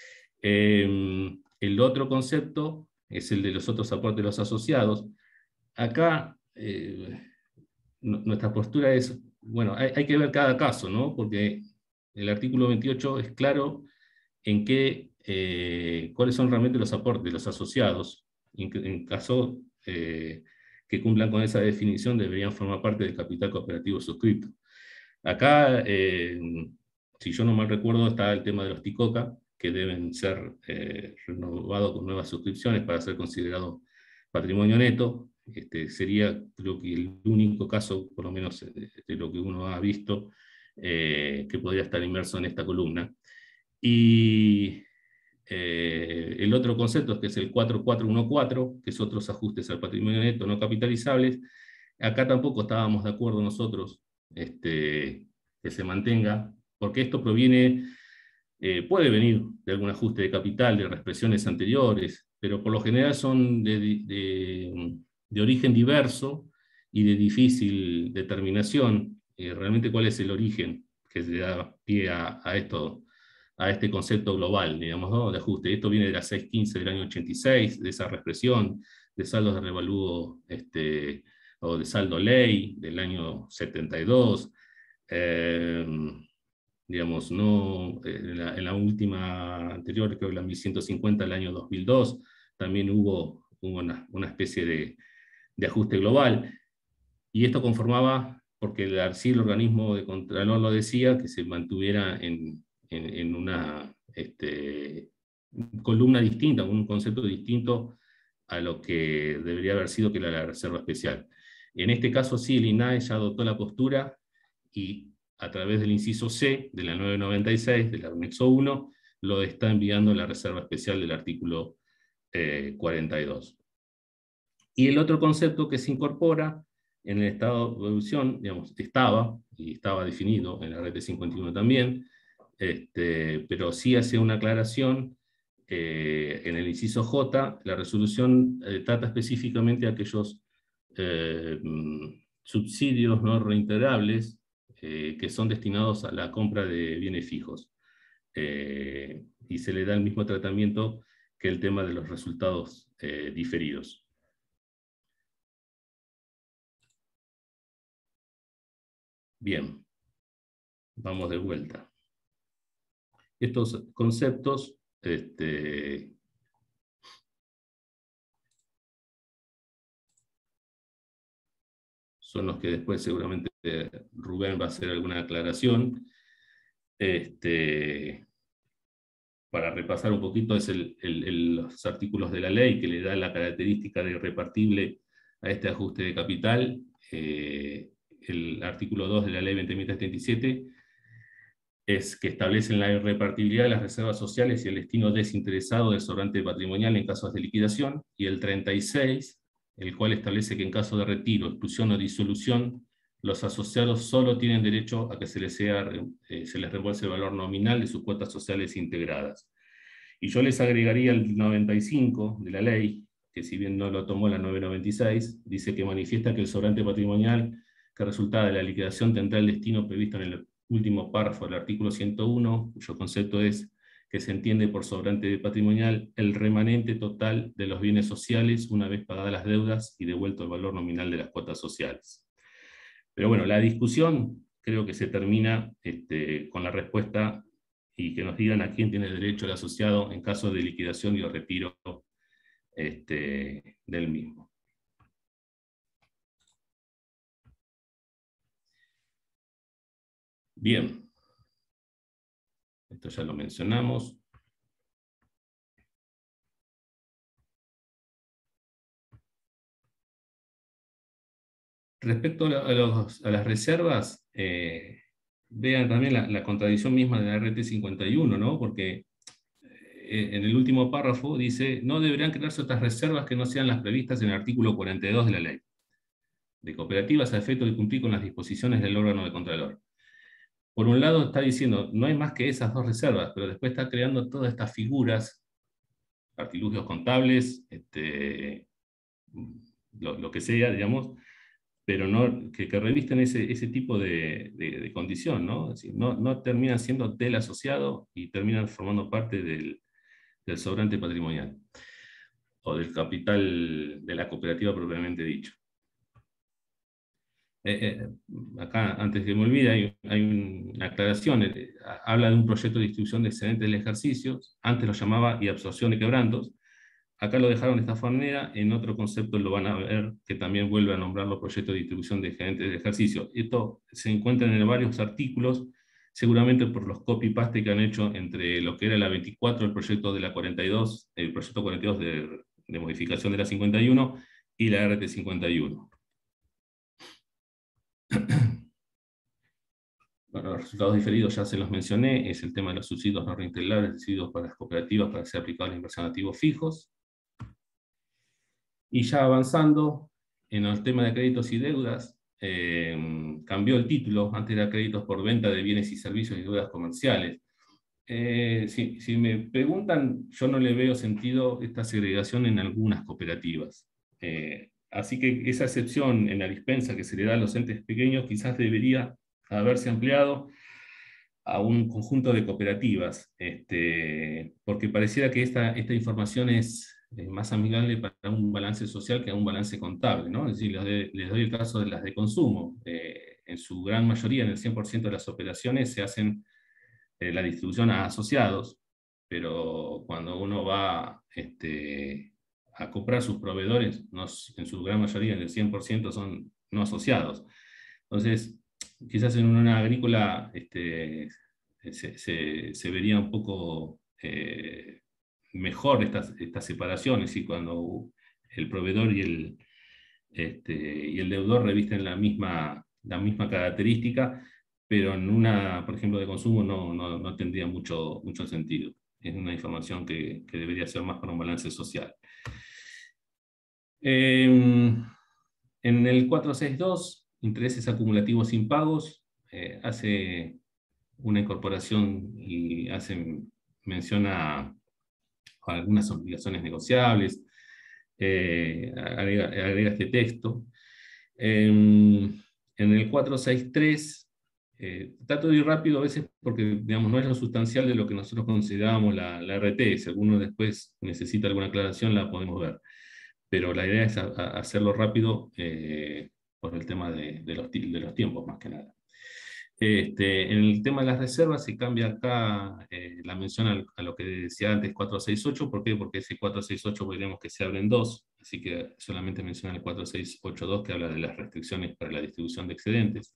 Eh, el otro concepto es el de los otros aportes de los asociados. Acá eh, nuestra postura es, bueno, hay, hay que ver cada caso, ¿no? Porque el artículo veintiocho es claro en qué, eh, cuáles son realmente los aportes de los asociados. En, en caso eh, que cumplan con esa definición, deberían formar parte del capital cooperativo suscrito. Acá, eh, si yo no mal recuerdo, está el tema de los TICOCA, que deben ser eh, renovados con nuevas suscripciones para ser considerado patrimonio neto. Este, sería, creo que el único caso, por lo menos de, de lo que uno ha visto, eh, que podría estar inmerso en esta columna. Y eh, el otro concepto, que es el cuatro cuatro uno cuatro, que es otros ajustes al patrimonio neto no capitalizables. Acá tampoco estábamos de acuerdo nosotros este, que se mantenga, porque esto proviene, eh, puede venir de algún ajuste de capital, de reexpresiones anteriores, pero por lo general son de, de, de origen diverso y de difícil determinación. Eh, realmente cuál es el origen que se da pie a, a esto, a este concepto global, digamos, ¿no? De ajuste. Esto viene de la seiscientos quince del año ochenta y seis, de esa reexpresión, de saldos de revalúo este, o de saldo ley del año setenta y dos. Eh, digamos, no, en la, en la última anterior, creo que la mil ciento cincuenta del año dos mil dos, también hubo, hubo una, una especie de, de ajuste global. Y esto conformaba, porque el, así el organismo de Contralor lo decía, que se mantuviera en, en, en una este, columna distinta, un concepto distinto a lo que debería haber sido que era la Reserva Especial. En este caso sí, el INAE ya adoptó la postura y a través del inciso C de la novecientos noventa y seis, del anexo uno, lo está enviando a la Reserva Especial del artículo eh, cuarenta y dos. Y el otro concepto que se incorpora en el estado de evolución, digamos, estaba, y estaba definido en la R T cincuenta y uno también, este, pero sí hace una aclaración eh, en el inciso J. La resolución eh, trata específicamente de aquellos eh, subsidios no reintegrables eh, que son destinados a la compra de bienes fijos. Eh, y se le da el mismo tratamiento que el tema de los resultados eh, diferidos. Bien, vamos de vuelta. Estos conceptos este, son los que después seguramente Rubén va a hacer alguna aclaración. Este, para repasar un poquito, es el, el, el, los artículos de la ley que le da la característica de irrepartible a este ajuste de capital. Eh, el artículo dos de la ley veinte mil setenta y siete es que establecen la irrepartibilidad de las reservas sociales y el destino desinteresado del sobrante patrimonial en casos de liquidación, y el treinta y seis, el cual establece que en caso de retiro, exclusión o disolución, los asociados solo tienen derecho a que se les, sea, eh, se les reembolse el valor nominal de sus cuotas sociales integradas. Y yo les agregaría el noventa y cinco de la ley, que si bien no lo tomó la novecientos noventa y seis, dice que manifiesta que el sobrante patrimonial que resulta de la liquidación tendrá el destino previsto en el último párrafo del artículo ciento uno, cuyo concepto es que se entiende por sobrante patrimonial el remanente total de los bienes sociales una vez pagadas las deudas y devuelto el valor nominal de las cuotas sociales. Pero bueno, la discusión creo que se termina este, con la respuesta y que nos digan a quién tiene derecho el asociado en caso de liquidación y o retiro este, del mismo. Bien. Esto ya lo mencionamos. Respecto a, los, a las reservas, eh, vean también la, la contradicción misma de la R T cincuenta y uno, ¿no? Porque eh, en el último párrafo dice, no deberán crearse otras reservas que no sean las previstas en el artículo cuarenta y dos de la ley de cooperativas a efecto de cumplir con las disposiciones del órgano de Contralor. Por un lado está diciendo, no hay más que esas dos reservas, pero después está creando todas estas figuras, artilugios contables, este, lo, lo que sea, digamos, pero no, que, que revisten ese, ese tipo de, de, de condición, ¿no? Es decir, no, no terminan siendo del asociado y terminan formando parte del, del sobrante patrimonial, o del capital de la cooperativa propiamente dicho. Eh, eh, acá, antes que me olvide, hay, hay una aclaración, eh, habla de un proyecto de distribución de excedentes del ejercicio, antes lo llamaba y absorción de quebrantos, acá lo dejaron de esta manera, en otro concepto lo van a ver, que también vuelve a nombrar los proyectos de distribución de excedentes del ejercicio. Esto se encuentra en varios artículos, seguramente por los copy-paste que han hecho entre lo que era la veinticuatro, el proyecto de la cuarenta y dos, el proyecto cuarenta y dos de, de modificación de la cincuenta y uno, y la R T cincuenta y uno. Bueno, los resultados diferidos ya se los mencioné, es el tema de los subsidios no reintegrables decididos para las cooperativas para ser aplicados a la inversión de activos fijos. Y ya avanzando en el tema de créditos y deudas, eh, cambió el título, antes era créditos por venta de bienes y servicios y deudas comerciales. Eh, si, si me preguntan, yo no le veo sentido esta segregación en algunas cooperativas. Eh, así que esa excepción en la dispensa que se le da a los entes pequeños quizás debería haberse ampliado a un conjunto de cooperativas, este, porque pareciera que esta, esta información es eh, más amigable para un balance social que a un balance contable, ¿no? Es decir, les doy, les doy el caso de las de consumo. Eh, en su gran mayoría, en el cien por ciento de las operaciones, se hacen eh, la distribución a asociados, pero cuando uno va este, a comprar sus proveedores, no, en su gran mayoría, en el cien por ciento, son no asociados. Entonces, quizás en una agrícola este, se, se, se vería un poco eh, mejor estas, estas separaciones, y cuando el proveedor y el, este, y el deudor revisten la misma, la misma característica, pero en una, por ejemplo, de consumo no, no, no tendría mucho, mucho sentido. Es una información que, que debería ser más para un balance social. Eh, en el cuatrocientos sesenta y dos, intereses acumulativos impagos, eh, hace una incorporación y hace mención a, a algunas obligaciones negociables, eh, agrega, agrega este texto. Eh, en el cuatrocientos sesenta y tres, eh, trato de ir rápido a veces porque digamos, no es lo sustancial de lo que nosotros considerábamos la, la R T. Si alguno después necesita alguna aclaración, la podemos ver. Pero la idea es a, a hacerlo rápido eh, por el tema de, de, los, de los tiempos, más que nada. Este, en el tema de las reservas se cambia acá eh, la mención a, a lo que decía antes cuatrocientos sesenta y ocho. ¿Por qué? Porque ese cuatrocientos sesenta y ocho veremos que se abren dos, así que solamente menciona el cuatrocientos sesenta y dos, que habla de las restricciones para la distribución de excedentes.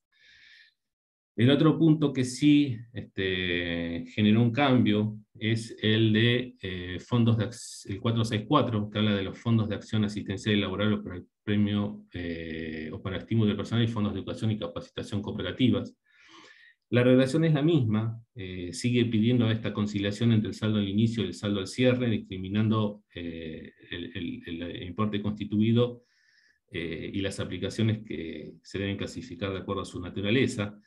El otro punto que sí este, generó un cambio es el de eh, fondos de el cuatrocientos sesenta y cuatro, que habla de los fondos de acción asistencial y laboral o para el premio eh, o para estímulo de personal y fondos de educación y capacitación cooperativas. La redacción es la misma, eh, sigue pidiendo esta conciliación entre el saldo al inicio y el saldo al cierre, discriminando eh, el, el, el importe constituido eh, y las aplicaciones que se deben clasificar de acuerdo a su naturaleza.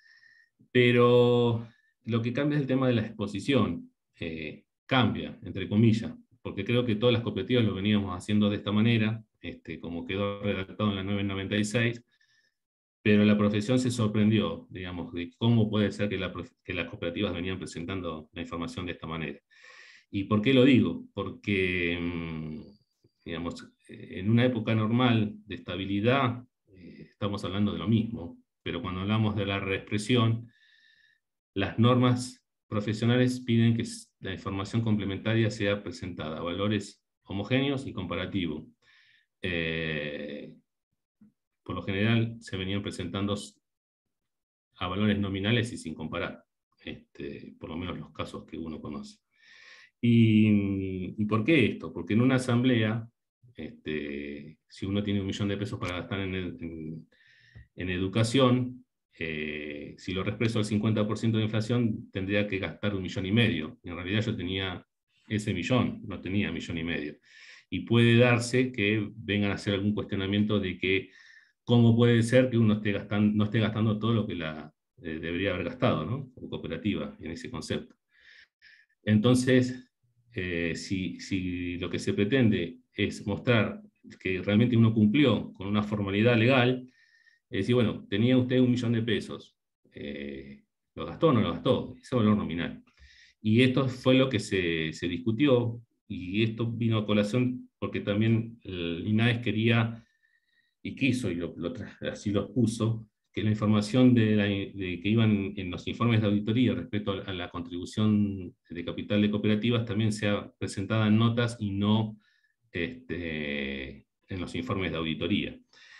Pero lo que cambia es el tema de la exposición, eh, cambia, entre comillas, porque creo que todas las cooperativas lo veníamos haciendo de esta manera, este, como quedó redactado en la nueve noventa y seis, pero la profesión se sorprendió, digamos, de cómo puede ser que, la, que las cooperativas venían presentando la información de esta manera. ¿Y por qué lo digo? Porque, digamos, en una época normal de estabilidad, eh, estamos hablando de lo mismo, pero cuando hablamos de la reexpresión, las normas profesionales piden que la información complementaria sea presentada a valores homogéneos y comparativos. Eh, por lo general se venían presentando a valores nominales y sin comparar, este, por lo menos los casos que uno conoce. ¿Y, ¿y por qué esto? Porque en una asamblea, este, si uno tiene un millón de pesos para gastar en, en, en educación, eh, si lo expreso al cincuenta por ciento de inflación, tendría que gastar un millón y medio. En realidad yo tenía ese millón, no tenía millón y medio. Y puede darse que vengan a hacer algún cuestionamiento de que cómo puede ser que uno esté gastando, no esté gastando todo lo que la, eh, debería haber gastado, ¿no? Como cooperativa, en ese concepto. Entonces, eh, si, si lo que se pretende es mostrar que realmente uno cumplió con una formalidad legal, es decir, bueno, tenía usted un millón de pesos, eh, ¿lo gastó o no lo gastó? Ese valor nominal. Y esto fue lo que se, se discutió, y esto vino a colación porque también el INAES quería y quiso, y lo, lo, así lo puso, que la información de, la, de que iban en los informes de auditoría respecto a la contribución de capital de cooperativas también sea presentada en notas y no este, en los informes de auditoría.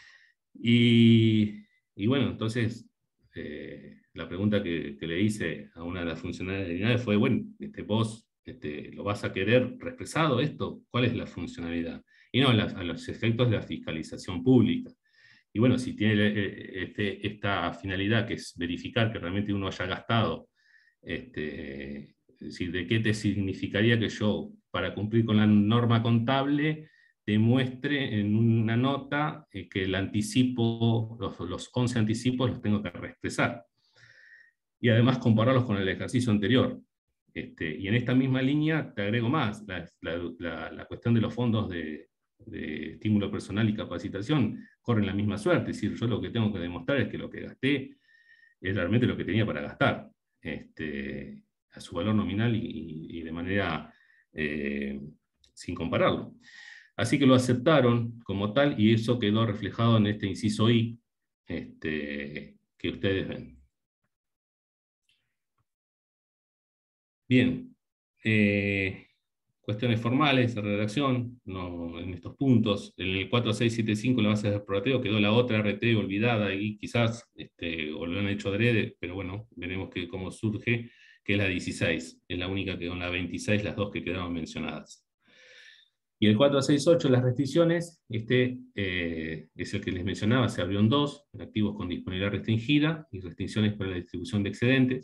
Y, y bueno, entonces eh, la pregunta que, que le hice a una de las funcionarias de INAES fue, bueno, este, vos este, ¿lo vas a querer represado esto? ¿Cuál es la funcionalidad? Y no, a, la, a los efectos de la fiscalización pública. Y bueno, si tiene este, esta finalidad, que es verificar que realmente uno haya gastado, este, es decir, ¿de qué te significaría que yo, para cumplir con la norma contable, demuestre en una nota eh, que el anticipo, los, los once anticipos los tengo que reexpresar? Y además compararlos con el ejercicio anterior. Este, y en esta misma línea te agrego más, la, la, la, la cuestión de los fondos de, de estímulo personal y capacitación corren la misma suerte. Es decir, yo lo que tengo que demostrar es que lo que gasté es realmente lo que tenía para gastar, este, a su valor nominal y, y de manera eh, sin compararlo. Así que lo aceptaron como tal, y eso quedó reflejado en este inciso I, este, que ustedes ven. Bien, eh, cuestiones formales de redacción, no en estos puntos. En el cuatro seis siete cinco, la base de prorrateo, quedó la otra R T olvidada, y quizás, este, o lo han hecho adrede, pero bueno, veremos que, cómo surge, que es la dieciséis, es la única que con la veintiséis, las dos que quedaron mencionadas. Y el cuatro seis ocho, las restricciones, este eh, es el que les mencionaba, se abrió en dos, activos con disponibilidad restringida y restricciones para la distribución de excedentes.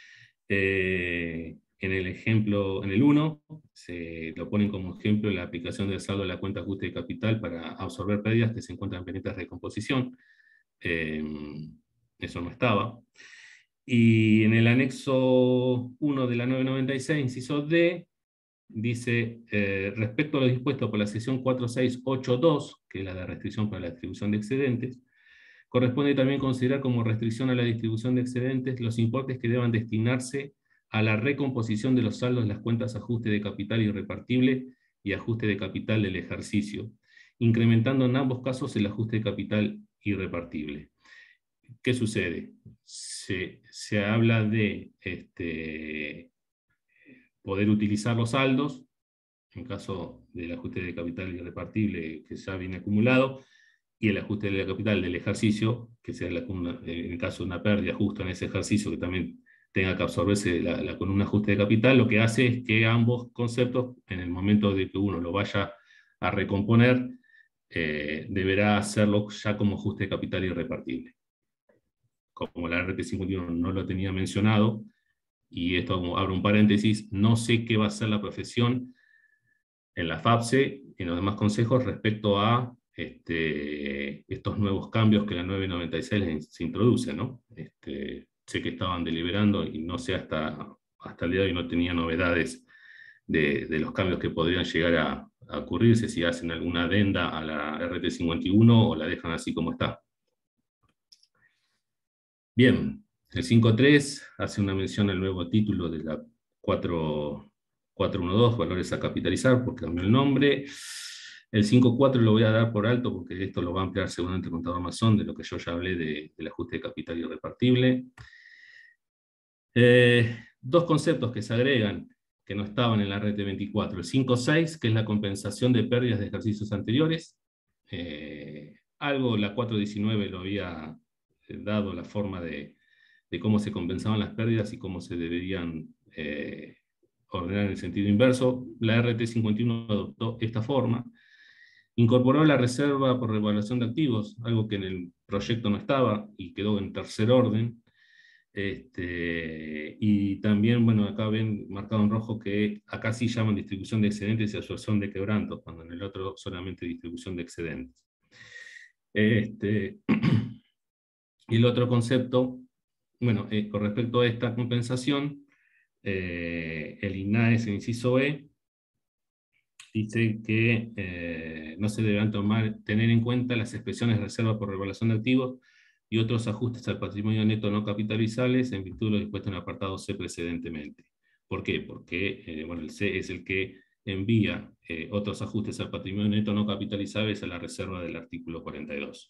Eh, En el ejemplo, en el uno, se lo ponen como ejemplo la aplicación del saldo de la cuenta de ajuste de capital para absorber pérdidas que se encuentran pendientes de recomposición. Eh, eso no estaba. Y en el anexo uno de la novecientos noventa y seis, inciso D, dice, eh, respecto a lo dispuesto por la sección cuatro seis ocho dos, que es la de restricción para la distribución de excedentes, corresponde también considerar como restricción a la distribución de excedentes los importes que deban destinarse a la recomposición de los saldos de las cuentas ajuste de capital irrepartible y ajuste de capital del ejercicio, incrementando en ambos casos el ajuste de capital irrepartible. ¿Qué sucede? Se, se habla de este, poder utilizar los saldos, en caso del ajuste de capital irrepartible que ya viene acumulado, y el ajuste de capital del ejercicio, que sea la, en el caso de una pérdida justo en ese ejercicio, que también tenga que absorberse la, la, con un ajuste de capital, lo que hace es que ambos conceptos, en el momento de que uno lo vaya a recomponer, eh, deberá hacerlo ya como ajuste de capital irrepartible. Como la R T cincuenta y uno no lo tenía mencionado, y esto como abro un paréntesis, no sé qué va a hacer la profesión en la FAPSE y en los demás consejos respecto a este, estos nuevos cambios que la nueve noventa y seis se introduce, ¿no? Este, sé que estaban deliberando y no sé, hasta, hasta el día de hoy no tenía novedades de, de los cambios que podrían llegar a, a ocurrirse, si hacen alguna adenda a la R T cincuenta y uno o la dejan así como está. Bien, el cinco tres hace una mención al nuevo título de la cuatro uno dos, valores a capitalizar, porque cambió el nombre. El cinco cuatro lo voy a dar por alto, porque esto lo va a ampliar seguramente el contador Mazón, de lo que yo ya hablé de, del ajuste de capital irrepartible. Eh, dos conceptos que se agregan, que no estaban en la R T veinticuatro. El cinco seis, que es la compensación de pérdidas de ejercicios anteriores. Eh, algo la cuatro diecinueve lo había dado la forma de, de cómo se compensaban las pérdidas y cómo se deberían eh, ordenar en el sentido inverso. La R T cincuenta y uno adoptó esta forma. Incorporó la reserva por revaluación de activos, algo que en el proyecto no estaba y quedó en tercer orden. Este, y también, bueno, acá ven marcado en rojo que acá sí llaman distribución de excedentes y absorción de quebrantos, cuando en el otro solamente distribución de excedentes. Este, y el otro concepto, bueno, eh, con respecto a esta compensación, eh, el INAES, el inciso E, dice que eh, no se deberán tomar, tener en cuenta las expresiones reserva por revaluación de activos y otros ajustes al patrimonio neto no capitalizables en virtud de lo dispuesto en el apartado C precedentemente. ¿Por qué? Porque eh, bueno, el C es el que envía eh, otros ajustes al patrimonio neto no capitalizables a la reserva del artículo cuarenta y dos.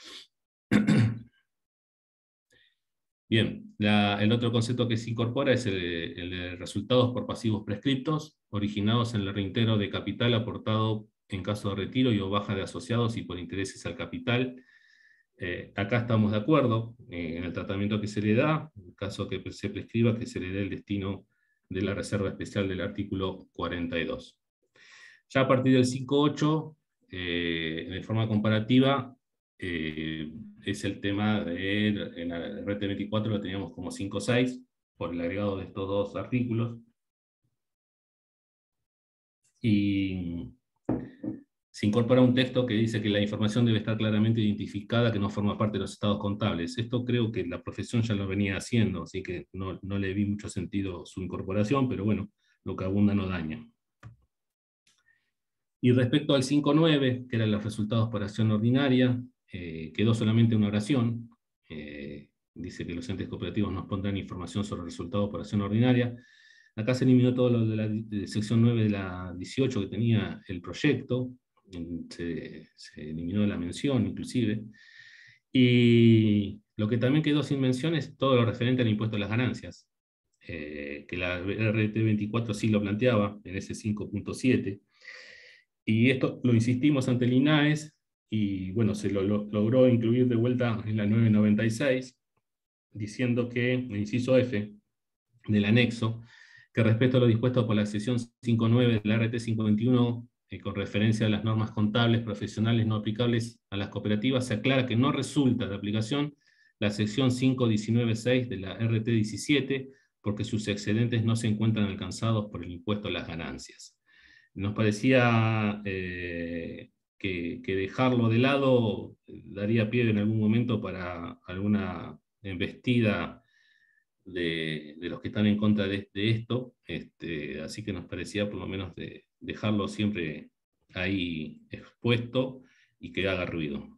Bien, la, el otro concepto que se incorpora es el, el de resultados por pasivos prescriptos, originados en el reintegro de capital aportado en caso de retiro y o baja de asociados y por intereses al capital. Eh, acá estamos de acuerdo eh, en el tratamiento que se le da, en caso que se prescriba que se le dé el destino de la reserva especial del artículo cuarenta y dos. Ya a partir del cinco punto ocho, eh, de forma comparativa, eh, es el tema de, en la R T veinticuatro lo teníamos como cinco punto seis, por el agregado de estos dos artículos. Y se incorpora un texto que dice que la información debe estar claramente identificada, que no forma parte de los estados contables. Esto creo que la profesión ya lo venía haciendo, así que no, no le vi mucho sentido su incorporación, pero bueno, lo que abunda no daña. Y respecto al cinco punto nueve, que eran los resultados por acción ordinaria, eh, quedó solamente una oración. Eh, dice que los entes cooperativos nos pondrán información sobre resultados por acción ordinaria. Acá se eliminó todo lo de la de sección nueve de la dieciocho que tenía el proyecto, se, se eliminó la mención inclusive. Y lo que también quedó sin mención es todo lo referente al impuesto a las ganancias, eh, que la R T veinticuatro sí lo planteaba en ese cinco punto siete. Y esto lo insistimos ante el INAES, y bueno, se lo, lo logró incluir de vuelta en la nueve noventa y seis, diciendo que, el inciso F del anexo, que respecto a lo dispuesto por la sección cinco punto nueve de la R T cincuenta y uno, eh, con referencia a las normas contables profesionales no aplicables a las cooperativas, se aclara que no resulta de aplicación la sección cinco punto diecinueve punto seis de la R T diecisiete, porque sus excedentes no se encuentran alcanzados por el impuesto a las ganancias. Nos parecía eh, que, que dejarlo de lado daría pie en algún momento para alguna embestida de, de los que están en contra de, de esto, este, así que nos parecía por lo menos de dejarlo siempre ahí expuesto y que haga ruido.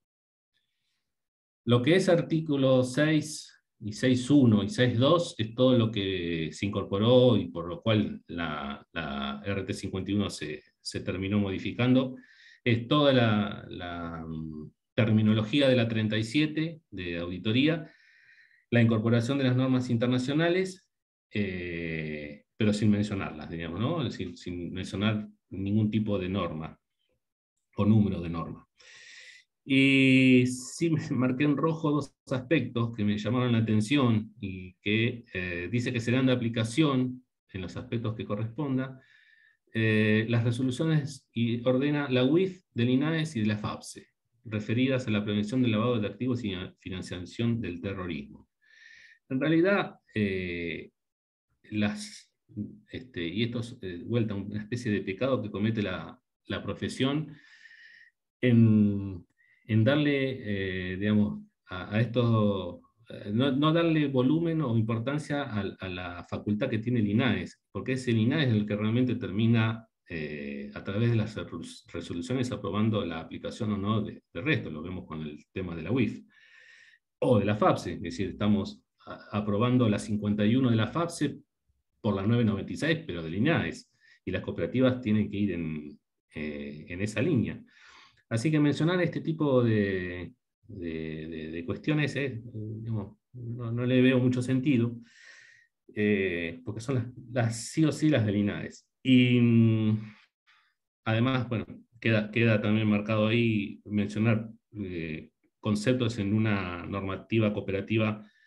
Lo que es artículo seis y seis punto uno y seis punto dos es todo lo que se incorporó y por lo cual la, la R T cincuenta y uno se, se terminó modificando. Es toda la, la terminología de la treinta y siete de auditoría, la incorporación de las normas internacionales, eh, pero sin mencionarlas, diríamos, ¿no? Es decir, sin mencionar ningún tipo de norma o número de norma. Y sí me marqué en rojo dos aspectos que me llamaron la atención y que eh, dice que serán de aplicación en los aspectos que corresponda. Eh, las resoluciones y ordena la U I F del INAES y de la FAPSE, referidas a la prevención del lavado de activos y financiación del terrorismo. En realidad, eh, las, este, y esto es eh, vuelta una especie de pecado que comete la, la profesión en, en darle, eh, digamos, a, a esto, eh, no, no darle volumen o importancia a, a la facultad que tiene el INAES, porque es el INAES el que realmente termina eh, a través de las resoluciones aprobando la aplicación o no de, de resto, lo vemos con el tema de la U I F, o de la FAPSE, es decir, estamos a, aprobando la cincuenta y uno de la FAPSE por la nueve noventa y seis, pero del INAES, y las cooperativas tienen que ir en, eh, en esa línea. Así que mencionar este tipo de, de, de, de cuestiones es, digamos, no, no le veo mucho sentido, eh, porque son las, las sí o sí las del INAES. Y además, bueno, queda, queda también marcado ahí mencionar eh, conceptos en una normativa cooperativa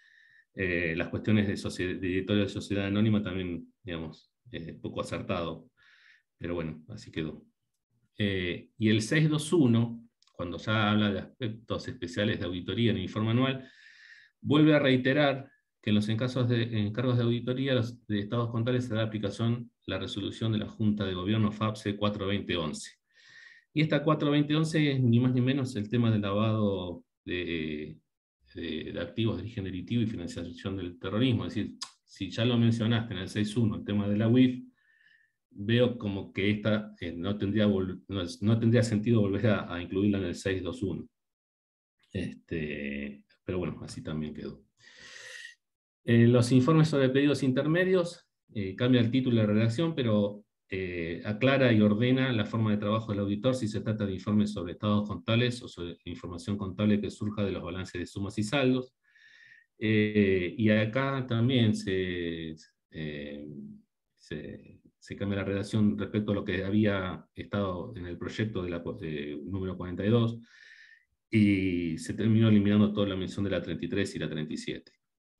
Eh, las cuestiones de, de directorio de sociedad anónima también, digamos, eh, poco acertado, pero bueno, así quedó. Eh, y el seiscientos veintiuno, cuando ya habla de aspectos especiales de auditoría en el informe anual, vuelve a reiterar que en los encargos de, encargos de auditoría los, de estados contables se da aplicación la resolución de la Junta de Gobierno FAPSE cuatro veinte once. Y esta cuatro veinte once es ni más ni menos el tema del lavado de, de, de activos de origen delictivo y financiación del terrorismo. Es decir, si ya lo mencionaste en el seis punto uno, el tema de la U I F, veo como que esta eh, no, tendría no, no tendría sentido volver a, a incluirla en el seiscientos veintiuno. Este, pero bueno, así también quedó. Eh, los informes sobre pedidos intermedios, eh, cambia el título de redacción, pero eh, aclara y ordena la forma de trabajo del auditor si se trata de informes sobre estados contables o sobre información contable que surja de los balances de sumas y saldos. Eh, y acá también se, eh, se, se cambia la redacción respecto a lo que había estado en el proyecto de la, eh, número cuarenta y dos, y se terminó eliminando toda la mención de la treinta y tres y la treinta y siete.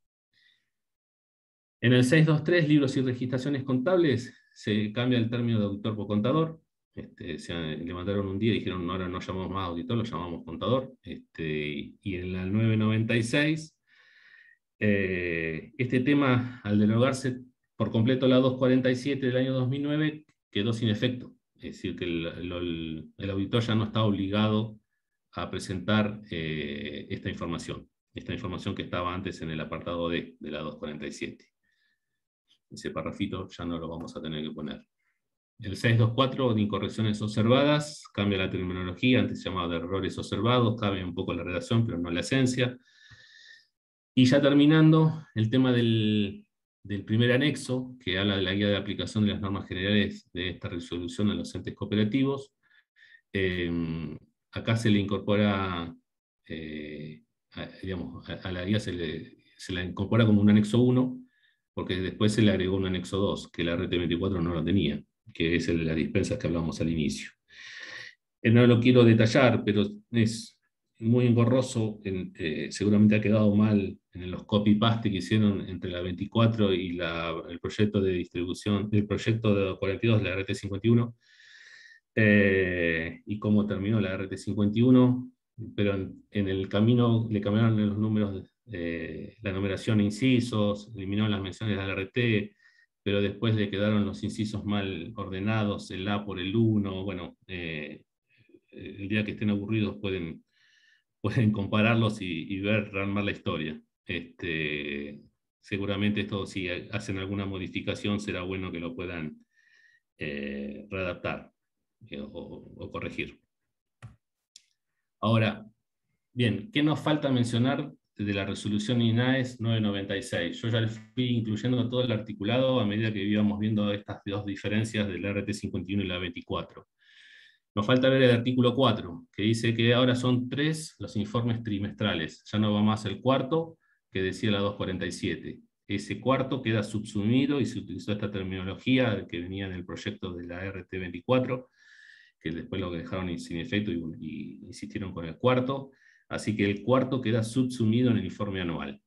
En el seiscientos veintitrés, libros y registraciones contables, se cambia el término de auditor por contador. Este, se levantaron un día y dijeron, no, ahora no llamamos más auditor, lo llamamos contador. Este, y en la novecientos noventa y seis, eh, este tema, al derogarse por completo la doscientos cuarenta y siete del año dos mil nueve, quedó sin efecto. Es decir, que el, el, el auditor ya no está obligado a presentar eh, esta información, esta información que estaba antes en el apartado D de la doscientos cuarenta y siete. Ese parrafito ya no lo vamos a tener que poner. El seiscientos veinticuatro, de incorrecciones observadas, cambia la terminología, antes se llamaba de errores observados, cambia un poco la redacción, pero no la esencia. Y ya terminando, el tema del, del primer anexo, que habla de la guía de aplicación de las normas generales de esta resolución a los entes cooperativos. Eh, acá se le incorpora, eh, a, digamos, a, a la guía se, le, se la incorpora como un anexo uno, porque después se le agregó un anexo dos, que la R T veinticuatro no lo tenía, que es el de las dispensas que hablamos al inicio. Eh, no lo quiero detallar, pero es muy engorroso, en, eh, seguramente ha quedado mal en los copy-paste que hicieron entre la veinticuatro y la, el proyecto de distribución, el proyecto de cuarenta y dos, la R T cincuenta y uno, eh, y cómo terminó la R T cincuenta y uno, pero en, en el camino le cambiaron los números, eh, la numeración e incisos, eliminaron las menciones de la R T, pero después le quedaron los incisos mal ordenados, el A por el uno, bueno, eh, el día que estén aburridos pueden, pueden compararlos y, y ver, rearmar la historia. Este, seguramente esto, si hacen alguna modificación, será bueno que lo puedan eh, readaptar eh, o, o corregir. Ahora, bien, ¿qué nos falta mencionar de la resolución I N A E S novecientos noventa y seis? Yo ya le fui incluyendo todo el articulado a medida que íbamos viendo estas dos diferencias del R T cincuenta y uno y la veinticuatro. Nos falta ver el artículo cuatro, que dice que ahora son tres los informes trimestrales. Ya no va más el cuarto, que decía la doscientos cuarenta y siete. Ese cuarto queda subsumido y se utilizó esta terminología que venía en el proyecto de la R T veinticuatro, que después lo dejaron sin efecto y, y insistieron con el cuarto. Así que el cuarto queda subsumido en el informe anual.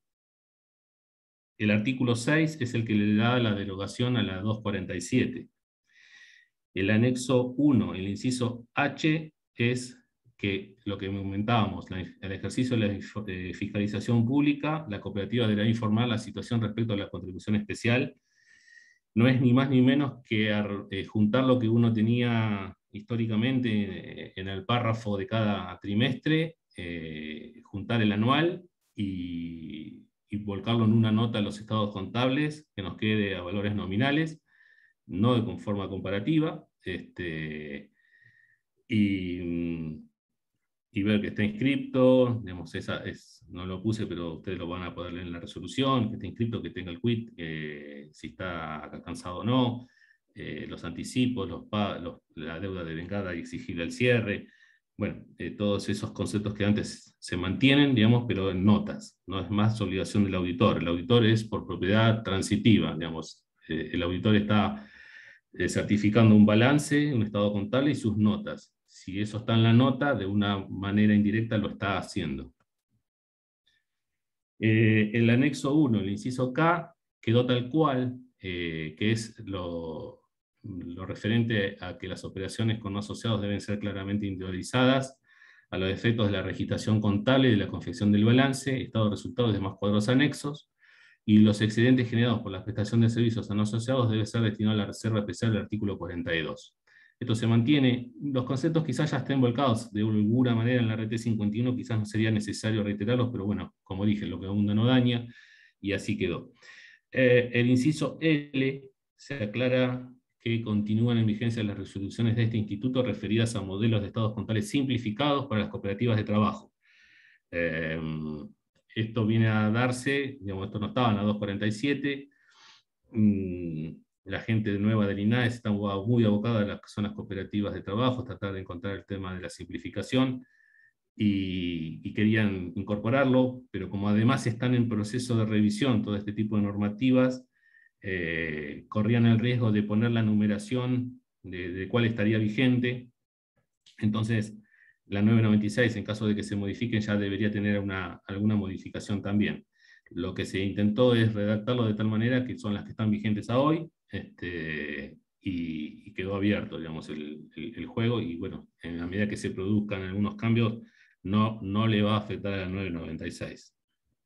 El artículo seis es el que le da la derogación a la doscientos cuarenta y siete. El anexo uno, el inciso H, es que lo que comentábamos, la, el ejercicio de la eh, fiscalización pública, la cooperativa deberá informar la situación respecto a la contribución especial. No es ni más ni menos que eh, juntar lo que uno tenía históricamente eh, en el párrafo de cada trimestre, eh, juntar el anual y, y volcarlo en una nota a los estados contables que nos quede a valores nominales, no de forma comparativa, este, y, y ver que está inscripto, digamos, esa es, no lo puse, pero ustedes lo van a poder leer en la resolución, que está inscripto, que tenga el quit, eh, si está alcanzado o no, eh, los anticipos, los, los, la deuda devengada y exigible al cierre, bueno, eh, todos esos conceptos que antes se mantienen, digamos, pero en notas, no es más obligación del auditor. El auditor es por propiedad transitiva, digamos, eh, el auditor está eh, certificando un balance, un estado contable y sus notas. Si eso está en la nota, de una manera indirecta lo está haciendo. Eh, el anexo uno, el inciso K, quedó tal cual, eh, que es lo, lo referente a que las operaciones con no asociados deben ser claramente individualizadas a los efectos de la registración contable y de la confección del balance, estado de resultados y demás cuadros anexos, y los excedentes generados por la prestación de servicios a no asociados deben ser destinados a la reserva especial del artículo cuarenta y dos. Esto se mantiene. Los conceptos quizás ya estén volcados de alguna manera en la R T cincuenta y uno, quizás no sería necesario reiterarlos, pero bueno, como dije, lo que abunda no daña, y así quedó. Eh, el inciso L se aclara que continúan en vigencia las resoluciones de este instituto referidas a modelos de estados contables simplificados para las cooperativas de trabajo. Eh, esto viene a darse, digamos, esto no estaba en la dos cuarenta y siete, mmm, la gente nueva del I N A E S está muy abocada a las zonas cooperativas de trabajo, tratar de encontrar el tema de la simplificación, y, y querían incorporarlo, pero como además están en proceso de revisión todo este tipo de normativas, eh, corrían el riesgo de poner la numeración de, de cuál estaría vigente. Entonces, la nueve noventa y seis, en caso de que se modifiquen, ya debería tener una, alguna modificación también. Lo que se intentó es redactarlo de tal manera que son las que están vigentes a hoy, este, y, y quedó abierto, digamos, el, el, el juego, y bueno, en la medida que se produzcan algunos cambios, no, no le va a afectar a la nueve noventa y seis.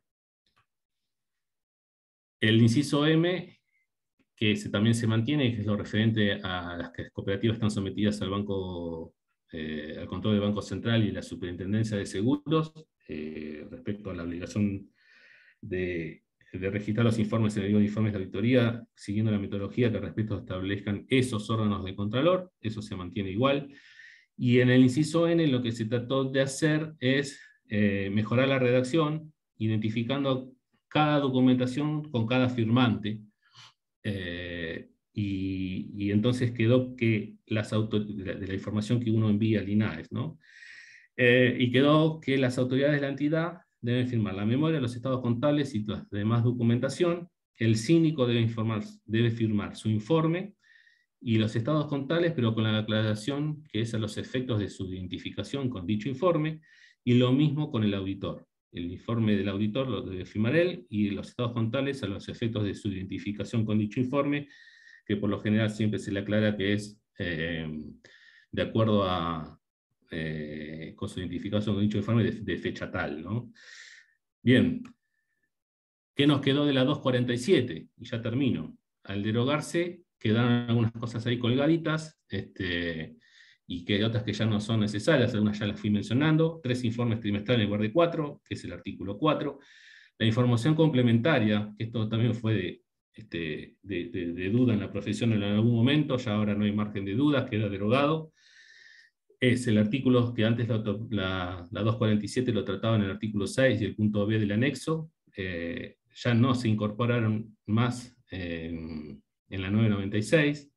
El inciso M, que se, también se mantiene, que es lo referente a las que cooperativas están sometidas al banco, eh, al control del Banco Central y la Superintendencia de Seguros, eh, respecto a la obligación de, de registrar los informes en el libro de informes de auditoría, siguiendo la metodología que al respecto establezcan esos órganos de contralor. Eso se mantiene igual. Y en el inciso N lo que se trató de hacer es eh, mejorar la redacción, identificando cada documentación con cada firmante, eh, y, y entonces quedó que las autoridades, de la información que uno envía al I N A E S, ¿no? Eh, y quedó que las autoridades de la entidad deben firmar la memoria, los estados contables y la demás documentación. El síndico debe, informar, debe firmar su informe y los estados contables, pero con la aclaración que es a los efectos de su identificación con dicho informe, y lo mismo con el auditor. El informe del auditor lo debe firmar él, y los estados contables a los efectos de su identificación con dicho informe, que por lo general siempre se le aclara que es eh, de acuerdo a, eh, con su identificación con dicho informe de, de fecha tal, ¿no? Bien, ¿qué nos quedó de la dos cuarenta y siete? Y ya termino. Al derogarse, quedan algunas cosas ahí colgaditas, este, y que hay otras que ya no son necesarias, algunas ya las fui mencionando. Tres informes trimestrales en lugar de cuatro, que es el artículo cuatro. La información complementaria, que esto también fue de, este, de, de, de duda en la profesión en algún momento, ya ahora no hay margen de dudas, queda derogado. Es el artículo que antes la, la, la dos cuarenta y siete lo trataba en el artículo seis y el punto B del anexo. Eh, ya no se incorporaron más eh, en la nueve noventa y seis,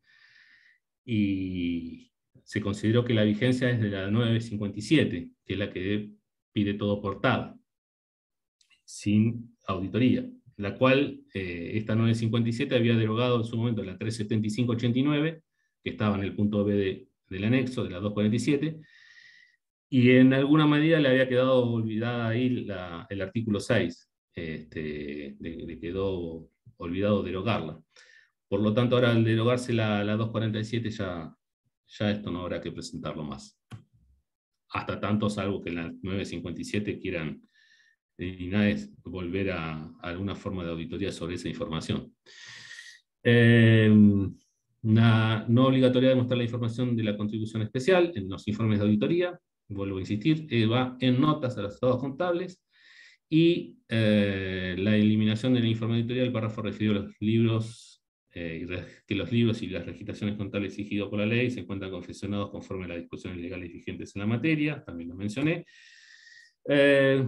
y se consideró que la vigencia es de la nueve cincuenta y siete, que es la que pide todo portado, sin auditoría, la cual eh, esta nueve cincuenta y siete había derogado en su momento la tres setenta y cinco ochenta y nueve, que estaba en el punto B de, del anexo de la dos cuarenta y siete, y en alguna medida le había quedado olvidada ahí la, el artículo seis, este, le, le quedó olvidado derogarla. Por lo tanto, ahora al derogarse la, la dos cuarenta y siete ya, ya esto no habrá que presentarlo más. Hasta tanto, salvo que en la nueve cincuenta y siete quieran el I N A E S volver a, a alguna forma de auditoría sobre esa información. Eh, una no obligatoria de mostrar la información de la contribución especial en los informes de auditoría, vuelvo a insistir, eh, va en notas a los estados contables, y eh, la eliminación del informe editorial del párrafo referido a los libros, eh, que los libros y las registraciones contables exigidos por la ley se encuentran confeccionados conforme a las disposiciones legales vigentes en la materia, también lo mencioné. Eh,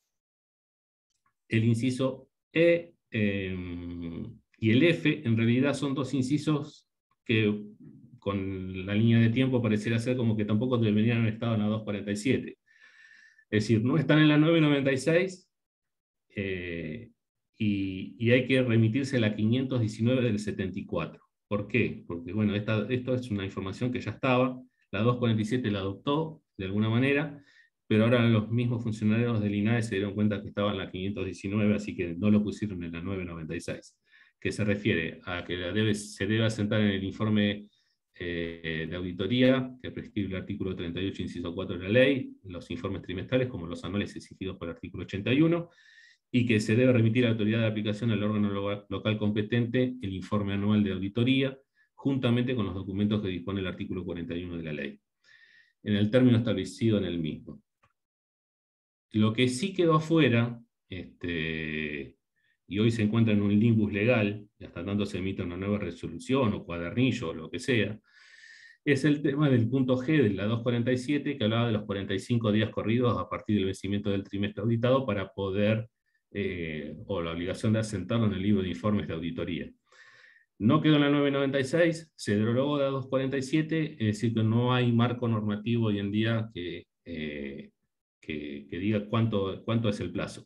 el inciso E eh, y el F en realidad son dos incisos que con la línea de tiempo pareciera ser como que tampoco deberían haber estado en la dos cuarenta y siete. Es decir, no están en la nueve noventa y seis, eh, y, y hay que remitirse a la quinientos diecinueve del setenta y cuatro. ¿Por qué? Porque bueno, esta, esto es una información que ya estaba, la dos cuarenta y siete la adoptó de alguna manera, pero ahora los mismos funcionarios del I N A E se dieron cuenta que estaba en la quinientos diecinueve, así que no lo pusieron en la novecientos noventa y seis, que se refiere a que la debe, se debe asentar en el informe eh, de auditoría, que prescribe el artículo treinta y ocho, inciso cuatro de la ley, los informes trimestrales como los anuales exigidos por el artículo ochenta y uno, y que se debe remitir a la autoridad de aplicación al órgano lo local competente el informe anual de auditoría, juntamente con los documentos que dispone el artículo cuarenta y uno de la ley, en el término establecido en el mismo. Lo que sí quedó afuera, este, y hoy se encuentra en un limbus legal, y hasta tanto se emita una nueva resolución o cuadernillo o lo que sea, es el tema del punto G de la doscientos cuarenta y siete, que hablaba de los cuarenta y cinco días corridos a partir del vencimiento del trimestre auditado para poder, eh, o la obligación de asentarlo en el libro de informes de auditoría. No quedó en la novecientos noventa y seis, se derogó la doscientos cuarenta y siete, es decir, que no hay marco normativo hoy en día que, eh, que, que diga cuánto, cuánto es el plazo.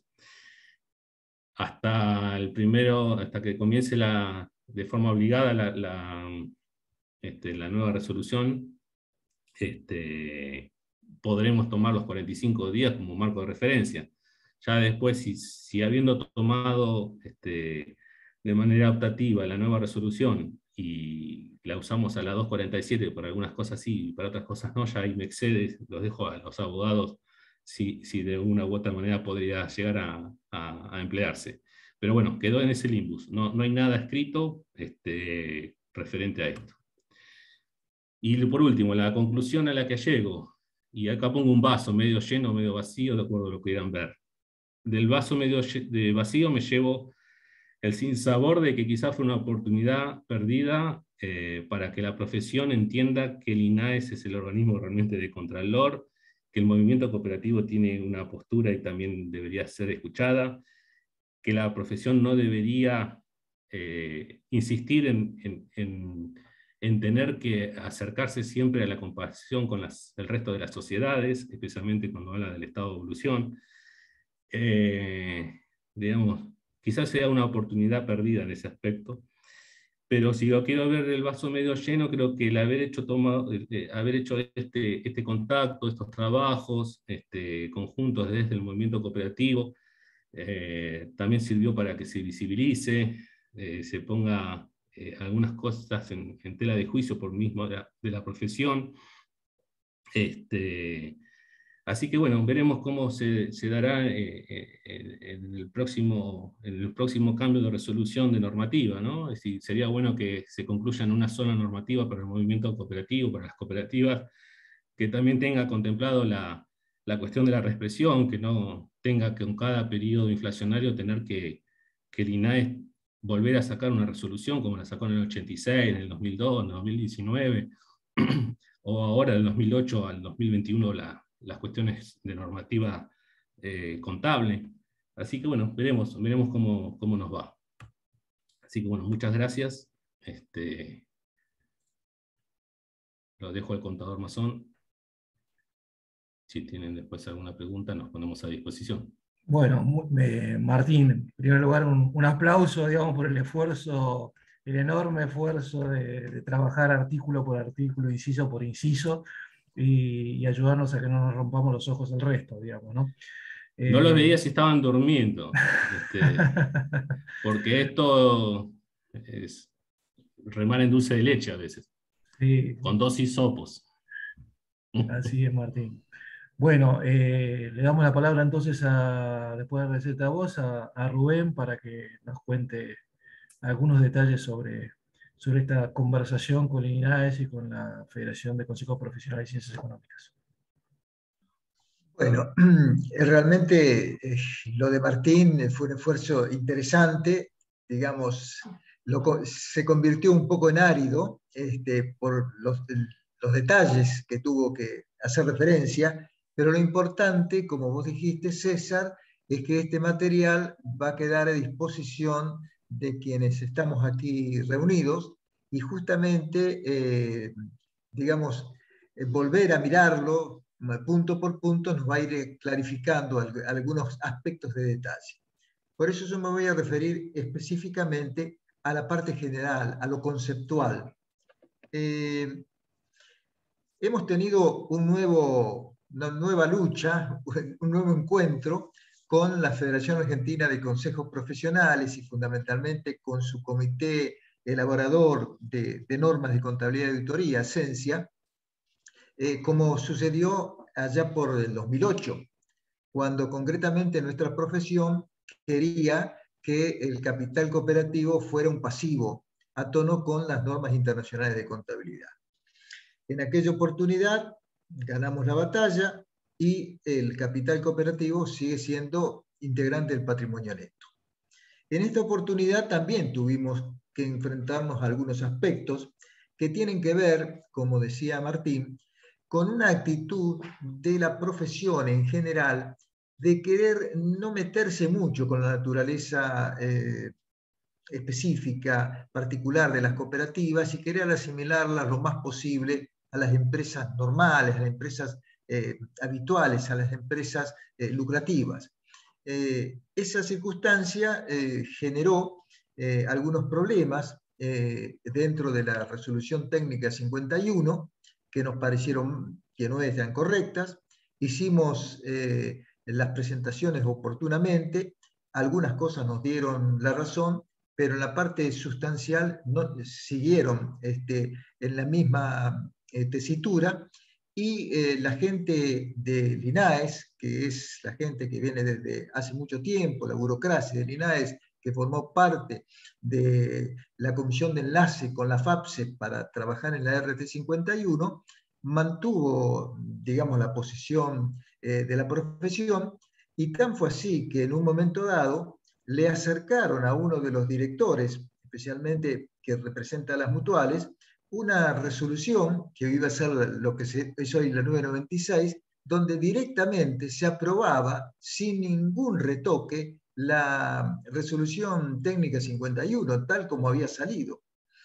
Hasta el primero, hasta que comience la, de forma obligada la, la, este, la nueva resolución, este, podremos tomar los cuarenta y cinco días como marco de referencia. Ya después, si, si habiendo tomado este, de manera optativa la nueva resolución y la usamos a la doscientos cuarenta y siete, por algunas cosas sí, y para otras cosas no, ya ahí me excede, los dejo a los abogados si, si de una u otra manera podría llegar a, a, a emplearse. Pero bueno, quedó en ese limbus, no, no hay nada escrito este, referente a esto. Y por último, la conclusión a la que llego, y acá pongo un vaso medio lleno, medio vacío, de acuerdo a lo que quieran ver. Del vaso medio de vacío me llevo el sinsabor de que quizás fue una oportunidad perdida eh, para que la profesión entienda que el I N A E S es el organismo realmente de contralor, que el movimiento cooperativo tiene una postura y también debería ser escuchada, que la profesión no debería eh, insistir en, en, en, en tener que acercarse siempre a la comparación con las, el resto de las sociedades, especialmente cuando habla del estado de evolución. Eh, digamos, quizás sea una oportunidad perdida en ese aspecto, pero si lo quiero ver el vaso medio lleno, creo que el haber hecho, tomado, eh, haber hecho este, este contacto, estos trabajos este, conjuntos desde el movimiento cooperativo, eh, también sirvió para que se visibilice, eh, se ponga eh, algunas cosas en, en tela de juicio por mismo de la, de la profesión. Este, Así que bueno, veremos cómo se, se dará eh, eh, en, el próximo, en el próximo cambio de resolución de normativa, ¿no? Es decir, sería bueno que se concluya en una sola normativa para el movimiento cooperativo, para las cooperativas, que también tenga contemplado la, la cuestión de la reexpresión, que no tenga que en cada periodo inflacionario tener que, que el I N A E S volver a sacar una resolución, como la sacó en el ochenta y seis, en el dos mil dos, en el dos mil diecinueve, o ahora del dos mil ocho al dos mil veintiuno la las cuestiones de normativa eh, contable. Así que bueno, veremos, veremos cómo, cómo nos va. Así que bueno, muchas gracias. Este, lo dejo al contador Mazón. Si tienen después alguna pregunta, nos ponemos a disposición. Bueno, eh, Martín, en primer lugar, un, un aplauso, digamos, por el esfuerzo, el enorme esfuerzo de, de trabajar artículo por artículo, inciso por inciso, y, y ayudarnos a que no nos rompamos los ojos el resto, digamos, ¿no? Eh, no los veía si estaban durmiendo, este, porque esto es remar en dulce de leche a veces, sí, con dos hisopos. así es, Martín. Bueno, eh, le damos la palabra entonces, a, después de agradecerte a vos, a, a Rubén para que nos cuente algunos detalles sobre, sobre esta conversación con el I N A E S y con la Federación de Consejos Profesionales de Ciencias Económicas. Bueno, realmente eh, lo de Martín fue un esfuerzo interesante, digamos, lo, se convirtió un poco en árido este, por los, los detalles que tuvo que hacer referencia, pero lo importante, como vos dijiste, César, es que este material va a quedar a disposición de quienes estamos aquí reunidos y justamente, eh, digamos, eh, volver a mirarlo punto por punto nos va a ir clarificando algunos aspectos de detalle. Por eso yo me voy a referir específicamente a la parte general, a lo conceptual. Eh, hemos tenido un nuevo una nueva lucha, un nuevo encuentro con la Federación Argentina de Consejos Profesionales y fundamentalmente con su comité elaborador de, de normas de contabilidad y auditoría, Cencia, eh, como sucedió allá por el dos mil ocho, cuando concretamente nuestra profesión quería que el capital cooperativo fuera un pasivo, a tono con las normas internacionales de contabilidad. En aquella oportunidad ganamos la batalla y el capital cooperativo sigue siendo integrante del patrimonio neto. En esta oportunidad también tuvimos que enfrentarnos a algunos aspectos que tienen que ver, como decía Martín, con una actitud de la profesión en general de querer no meterse mucho con la naturaleza eh, específica, particular de las cooperativas y querer asimilarlas lo más posible a las empresas normales, a las empresas eh, habituales, a las empresas eh, lucrativas. Eh, esa circunstancia eh, generó eh, algunos problemas eh, dentro de la resolución técnica cincuenta y uno que nos parecieron que no eran correctas. Hicimos eh, las presentaciones oportunamente, algunas cosas nos dieron la razón, pero en la parte sustancial no, siguieron este, en la misma eh, tesitura, y eh, la gente del INAES, que es la gente que viene desde hace mucho tiempo, la burocracia del INAES, que formó parte de la comisión de enlace con la FAPSE para trabajar en la R T cincuenta y uno, mantuvo, digamos, la posición eh, de la profesión, y tan fue así que en un momento dado le acercaron a uno de los directores, especialmente que representa a las mutuales, una resolución que iba a ser lo que es hoy la nueve noventa y seis, donde directamente se aprobaba sin ningún retoque la resolución técnica cincuenta y uno, tal como había salido.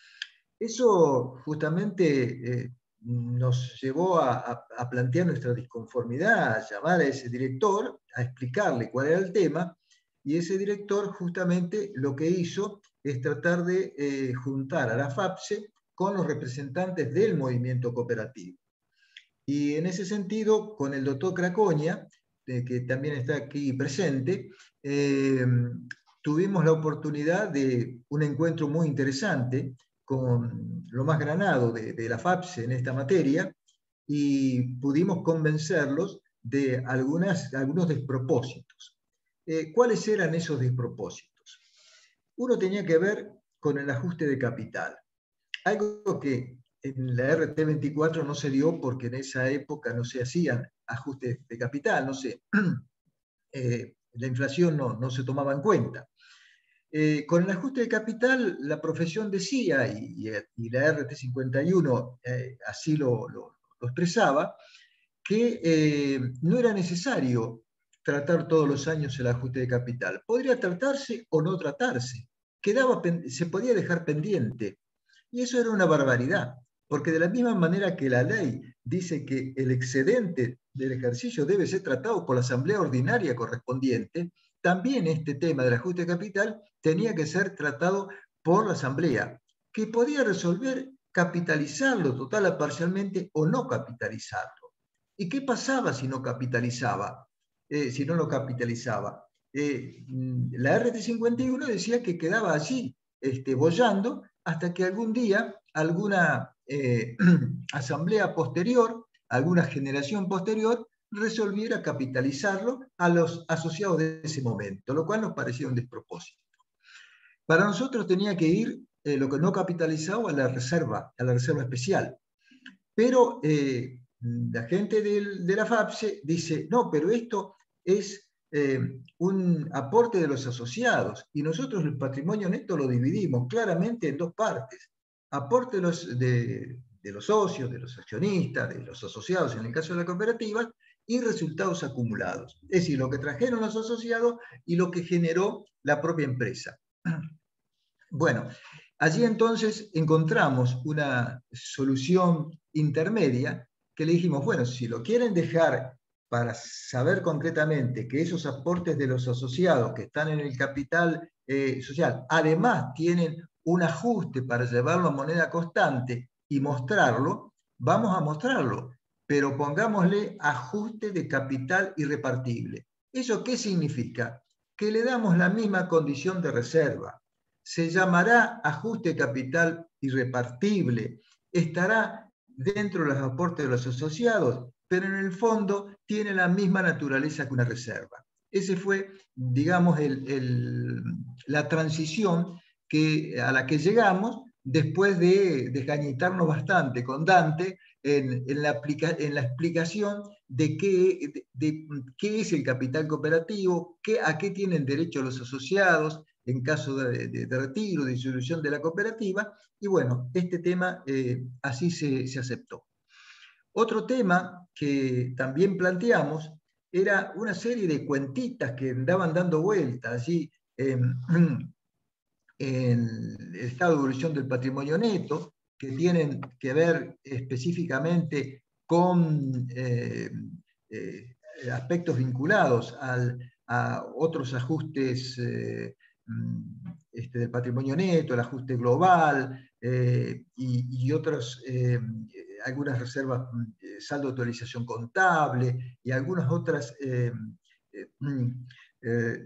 Eso justamente eh, nos llevó a, a, a plantear nuestra disconformidad, a llamar a ese director, a explicarle cuál era el tema, y ese director justamente lo que hizo es tratar de eh, juntar a la FAPSE con los representantes del movimiento cooperativo. Y en ese sentido, con el doctor Cracoña, eh, que también está aquí presente, eh, tuvimos la oportunidad de un encuentro muy interesante con lo más granado de, de la FAPSE en esta materia, y pudimos convencerlos de algunas, algunos despropósitos. Eh, ¿Cuáles eran esos despropósitos? Uno tenía que ver con el ajuste de capital. Algo que en la R T veinticuatro no se dio porque en esa época no se hacían ajustes de capital, no se, eh, la inflación no, no se tomaba en cuenta. Eh, con el ajuste de capital, la profesión decía, y, y la R T cincuenta y uno eh, así lo, lo, lo expresaba, que eh, no era necesario tratar todos los años el ajuste de capital. Podría tratarse o no tratarse. Quedaba, se podía dejar pendiente. Y eso era una barbaridad, porque de la misma manera que la ley dice que el excedente del ejercicio debe ser tratado por la asamblea ordinaria correspondiente, también este tema del ajuste de capital tenía que ser tratado por la asamblea, que podía resolver capitalizarlo total o parcialmente o no capitalizarlo. ¿Y qué pasaba si no capitalizaba? Eh, si no lo capitalizaba. Eh, la R T cincuenta y uno decía que quedaba allí, este, boyando, hasta que algún día alguna eh, asamblea posterior, alguna generación posterior, resolviera capitalizarlo a los asociados de ese momento, lo cual nos parecía un despropósito. Para nosotros tenía que ir eh, lo que no capitalizado a la reserva, a la reserva especial. Pero eh, la gente del, de la FAPSE dice, no, pero esto es eh, un aporte de los asociados, y nosotros el patrimonio neto lo dividimos claramente en dos partes: aporte de los, de, de los socios, de los accionistas, de los asociados en el caso de la cooperativa, y resultados acumulados, es decir, lo que trajeron los asociados y lo que generó la propia empresa. Bueno, allí entonces encontramos una solución intermedia que le dijimos, bueno, si lo quieren dejar para saber concretamente que esos aportes de los asociados que están en el capital eh, social, además tienen un ajuste para llevarlo a moneda constante y mostrarlo, vamos a mostrarlo. pero pongámosle ajuste de capital irrepartible. ¿Eso qué significa? Que le damos la misma condición de reserva. Se llamará ajuste de capital irrepartible, estará dentro de los aportes de los asociados, pero en el fondo tiene la misma naturaleza que una reserva. Esa fue, digamos, el, el, la transición que, a la que llegamos después de desgañitarnos bastante con Dante en, en, la, aplica, en la explicación de qué, de, de qué es el capital cooperativo, qué, a qué tienen derecho los asociados en caso de, de, de retiro, de disolución de la cooperativa, y bueno, este tema eh, así se, se aceptó. Otro tema que también planteamos era una serie de cuentitas que andaban dando vueltas allí en, en el estado de evolución del patrimonio neto, que tienen que ver específicamente con eh, eh, aspectos vinculados al, a otros ajustes eh, este, del patrimonio neto, el ajuste global eh, y, y otros, eh, algunas reservas, eh, saldo de actualización contable y algunas otras eh, eh, eh,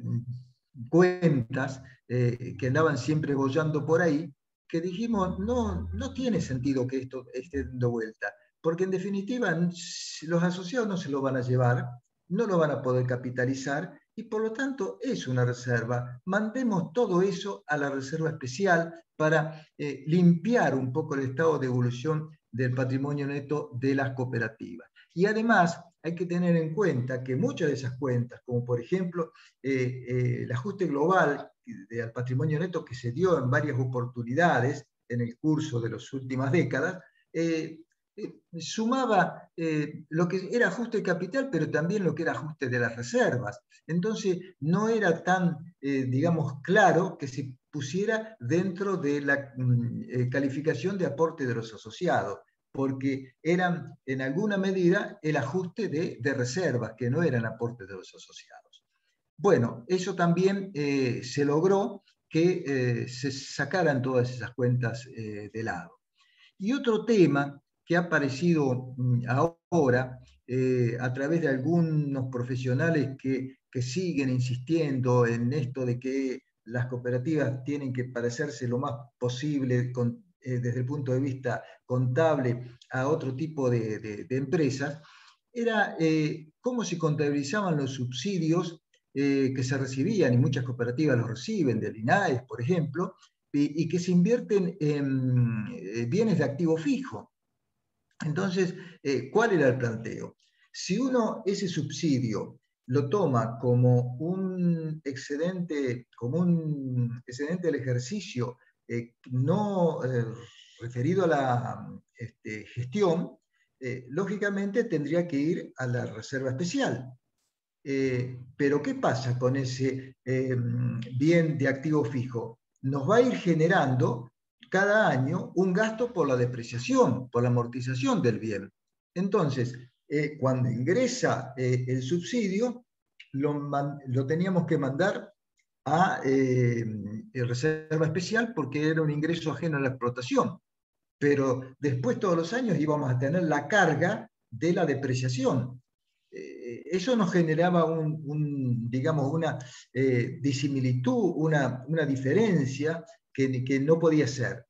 cuentas eh, que andaban siempre bollando por ahí, que dijimos, no, no tiene sentido que esto esté dando vuelta, porque en definitiva los asociados no se lo van a llevar, no lo van a poder capitalizar, y por lo tanto es una reserva. Mandemos todo eso a la reserva especial para eh, limpiar un poco el estado de evolución del patrimonio neto de las cooperativas. Y además hay que tener en cuenta que muchas de esas cuentas, como por ejemplo eh, eh, el ajuste global del patrimonio neto que se dio en varias oportunidades en el curso de las últimas décadas, eh, eh, sumaba eh, lo que era ajuste de capital, pero también lo que era ajuste de las reservas. Entonces no era tan, eh, digamos, claro que se pusiera dentro de la eh, calificación de aporte de los asociados, porque eran en alguna medida el ajuste de, de reservas, que no eran aportes de los asociados. Bueno, eso también eh, se logró que eh, se sacaran todas esas cuentas eh, de lado. Y otro tema que ha aparecido ahora eh, a través de algunos profesionales que, que siguen insistiendo en esto de que las cooperativas tienen que parecerse lo más posible con, eh, desde el punto de vista contable a otro tipo de, de, de empresas, era eh, cómo se contabilizaban los subsidios eh, que se recibían, y muchas cooperativas los reciben, del INAES, por ejemplo, y, y que se invierten en eh, bienes de activo fijo. Entonces, eh, ¿cuál era el planteo? Si uno ese subsidio lo toma como un excedente, como un excedente del ejercicio eh, no eh, referido a la este, gestión, eh, lógicamente tendría que ir a la reserva especial. Eh, pero ¿qué pasa con ese eh, bien de activo fijo? Nos va a ir generando cada año un gasto por la depreciación, por la amortización del bien. Entonces, eh, cuando ingresa eh, el subsidio, lo, man, lo teníamos que mandar a eh, reserva especial porque era un ingreso ajeno a la explotación. Pero después todos los años íbamos a tener la carga de la depreciación. Eh, eso nos generaba un, un, digamos, una eh, disimilitud, una, una diferencia que, que no podía ser.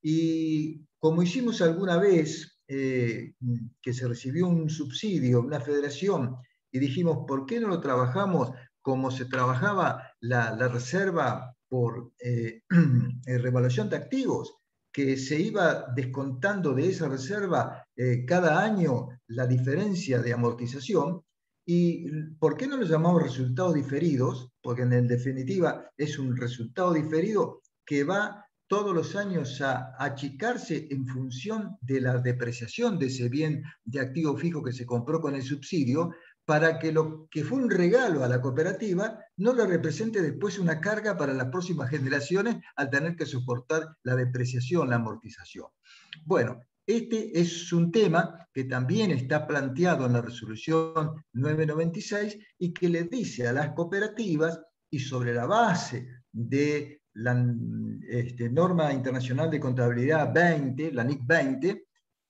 Y como hicimos alguna vez, eh, que se recibió un subsidio, una federación, y dijimos, ¿por qué no lo trabajamos como se trabajaba la, la reserva por eh, revaluación de activos? Que se iba descontando de esa reserva eh, cada año la diferencia de amortización. ¿Y por qué no lo llamamos resultados diferidos? Porque en definitiva es un resultado diferido que va todos los años a achicarse en función de la depreciación de ese bien de activo fijo que se compró con el subsidio, para que lo que fue un regalo a la cooperativa no le represente después una carga para las próximas generaciones al tener que soportar la depreciación, la amortización. Bueno, este es un tema que también está planteado en la resolución novecientos noventa y seis y que le dice a las cooperativas, y sobre la base de la este, norma internacional de contabilidad veinte, la N I C veinte,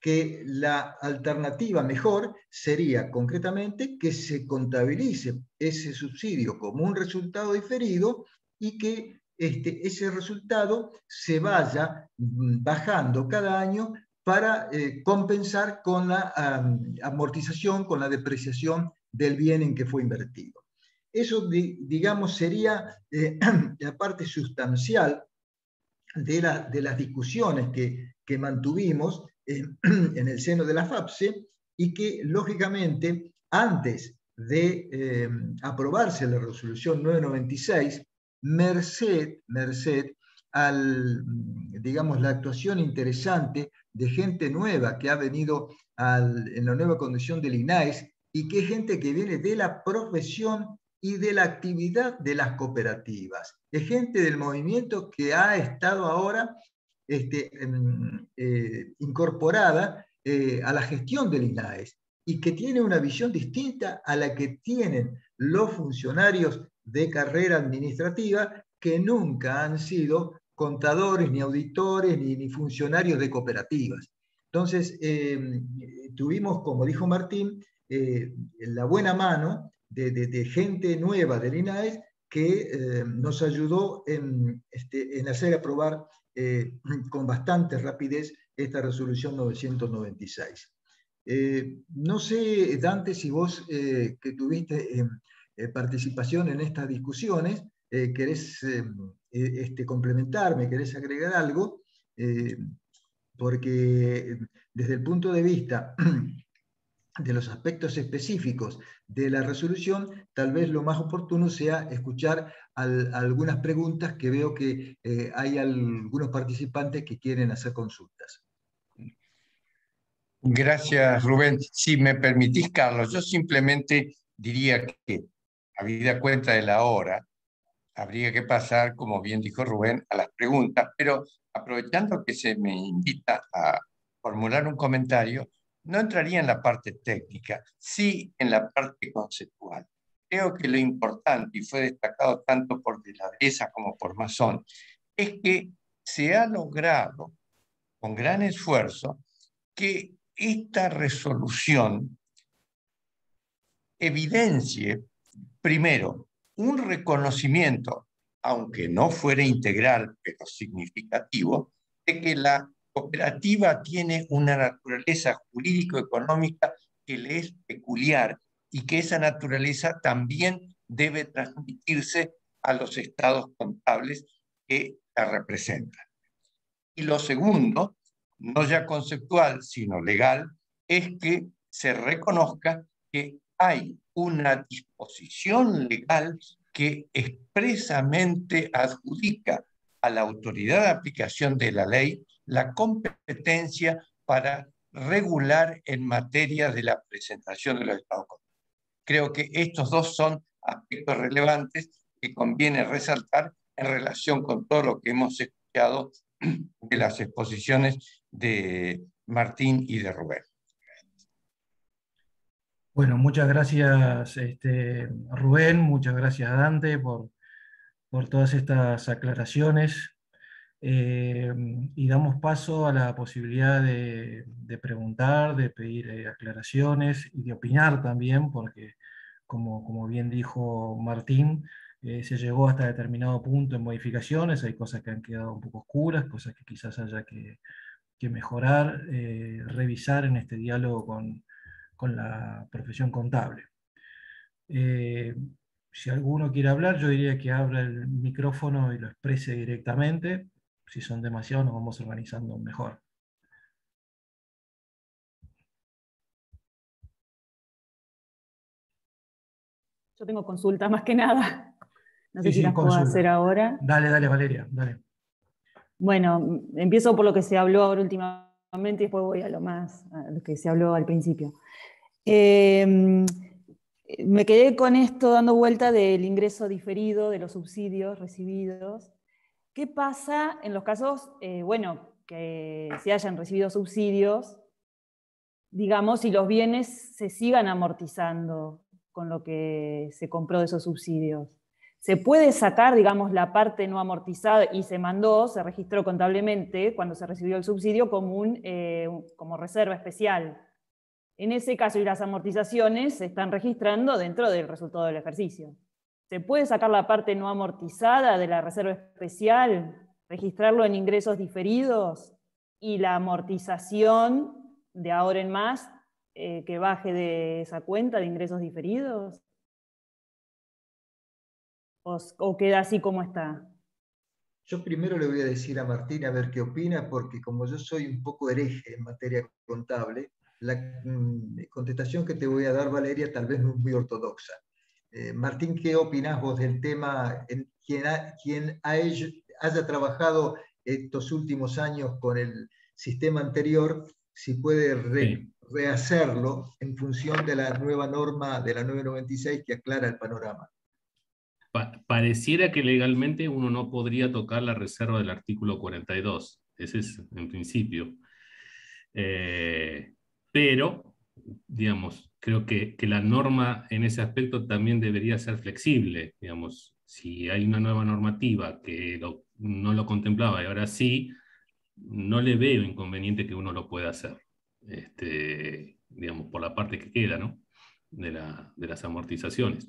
que la alternativa mejor sería concretamente que se contabilice ese subsidio como un resultado diferido y que este, ese resultado se vaya bajando cada año para eh, compensar con la um, amortización, con la depreciación del bien en que fue invertido. Eso, di, digamos, sería eh, la parte sustancial de, la, de las discusiones que, que mantuvimos en, en el seno de la FAPSE y que, lógicamente, antes de eh, aprobarse la resolución novecientos noventa y seis, merced, merced al, digamos, la actuación interesante de gente nueva que ha venido al, en la nueva condición del I N A E S y que es gente que viene de la profesión y de la actividad de las cooperativas. Es gente del movimiento que ha estado ahora este, eh, incorporada eh, a la gestión del I N A E S y que tiene una visión distinta a la que tienen los funcionarios de carrera administrativa que nunca han sido contadores, ni auditores, ni, ni funcionarios de cooperativas. Entonces, eh, tuvimos, como dijo Martín, eh, la buena mano de, de, de gente nueva del I N A E S que eh, nos ayudó en, este, en hacer aprobar eh, con bastante rapidez esta resolución novecientos noventa y seis. Eh, no sé, Dante, si vos eh, que tuviste eh, eh, participación en estas discusiones, eh, querés eh, este, complementarme, querés agregar algo, eh, porque desde el punto de vista de los aspectos específicos de la resolución, tal vez lo más oportuno sea escuchar al, algunas preguntas que veo que eh, hay algunos participantes que quieren hacer consultas. Gracias, Rubén. Si me permitís, Carlos, yo simplemente diría que, habida cuenta de la hora, habría que pasar, como bien dijo Rubén, a las preguntas, pero aprovechando que se me invita a formular un comentario, no entraría en la parte técnica, sí en la parte conceptual. Creo que lo importante, y fue destacado tanto por De la Dehesa como por Mazón, es que se ha logrado, con gran esfuerzo, que esta resolución evidencie, primero, un reconocimiento, aunque no fuera integral, pero significativo, de que la cooperativa tiene una naturaleza jurídico-económica que le es peculiar y que esa naturaleza también debe transmitirse a los estados contables que la representan. Y lo segundo, no ya conceptual, sino legal, es que se reconozca que hay una disposición legal que expresamente adjudica a la autoridad de aplicación de la ley la competencia para regular en materia de la presentación de los estados contables. Creo que estos dos son aspectos relevantes que conviene resaltar en relación con todo lo que hemos escuchado de las exposiciones de Martín y de Rubén. Bueno, muchas gracias este, Rubén, muchas gracias Dante por, por todas estas aclaraciones. Eh, y damos paso a la posibilidad de, de preguntar, de pedir eh, aclaraciones y de opinar también, porque como, como bien dijo Martín, eh, se llegó hasta determinado punto en modificaciones, hay cosas que han quedado un poco oscuras, cosas que quizás haya que, que mejorar, eh, revisar en este diálogo con, con la profesión contable. Eh, si alguno quiere hablar, yo diría que abra el micrófono y lo exprese directamente. Si son demasiados, nos vamos organizando mejor. Yo tengo consultas más que nada. No sé Sí, si sí, las puedo consulta. hacer ahora. Dale, dale, Valeria, dale. Bueno, empiezo por lo que se habló ahora últimamente y después voy a lo más, a lo que se habló al principio. Eh, me quedé con esto dando vuelta del ingreso diferido, de los subsidios recibidos. ¿Qué pasa en los casos, eh, bueno, que se hayan recibido subsidios, digamos, si los bienes se sigan amortizando con lo que se compró de esos subsidios? Se puede sacar, digamos, la parte no amortizada y se mandó, se registró contablemente cuando se recibió el subsidio como, un, eh, como reserva especial. En ese caso, y las amortizaciones se están registrando dentro del resultado del ejercicio. ¿Se puede sacar la parte no amortizada de la reserva especial, registrarlo en ingresos diferidos y la amortización de ahora en más eh, que baje de esa cuenta de ingresos diferidos? ¿O, o queda así como está? Yo primero le voy a decir a Martín a ver qué opina, porque como yo soy un poco hereje en materia contable, la mm, contestación que te voy a dar, Valeria, tal vez no es muy ortodoxa. Eh, Martín, ¿qué opinás vos del tema? En quien ha, quien ha hecho, haya trabajado estos últimos años con el sistema anterior, si puede re, sí. rehacerlo en función de la nueva norma de la nueve noventa y seis que aclara el panorama. Pa pareciera que legalmente uno no podría tocar la reserva del artículo cuarenta y dos. Ese es en principio. Eh, pero, digamos, creo que, que la norma en ese aspecto también debería ser flexible. Digamos, si hay una nueva normativa que lo, no lo contemplaba y ahora sí, no le veo inconveniente que uno lo pueda hacer. Este, digamos, por la parte que queda, ¿no? De, la, de las amortizaciones.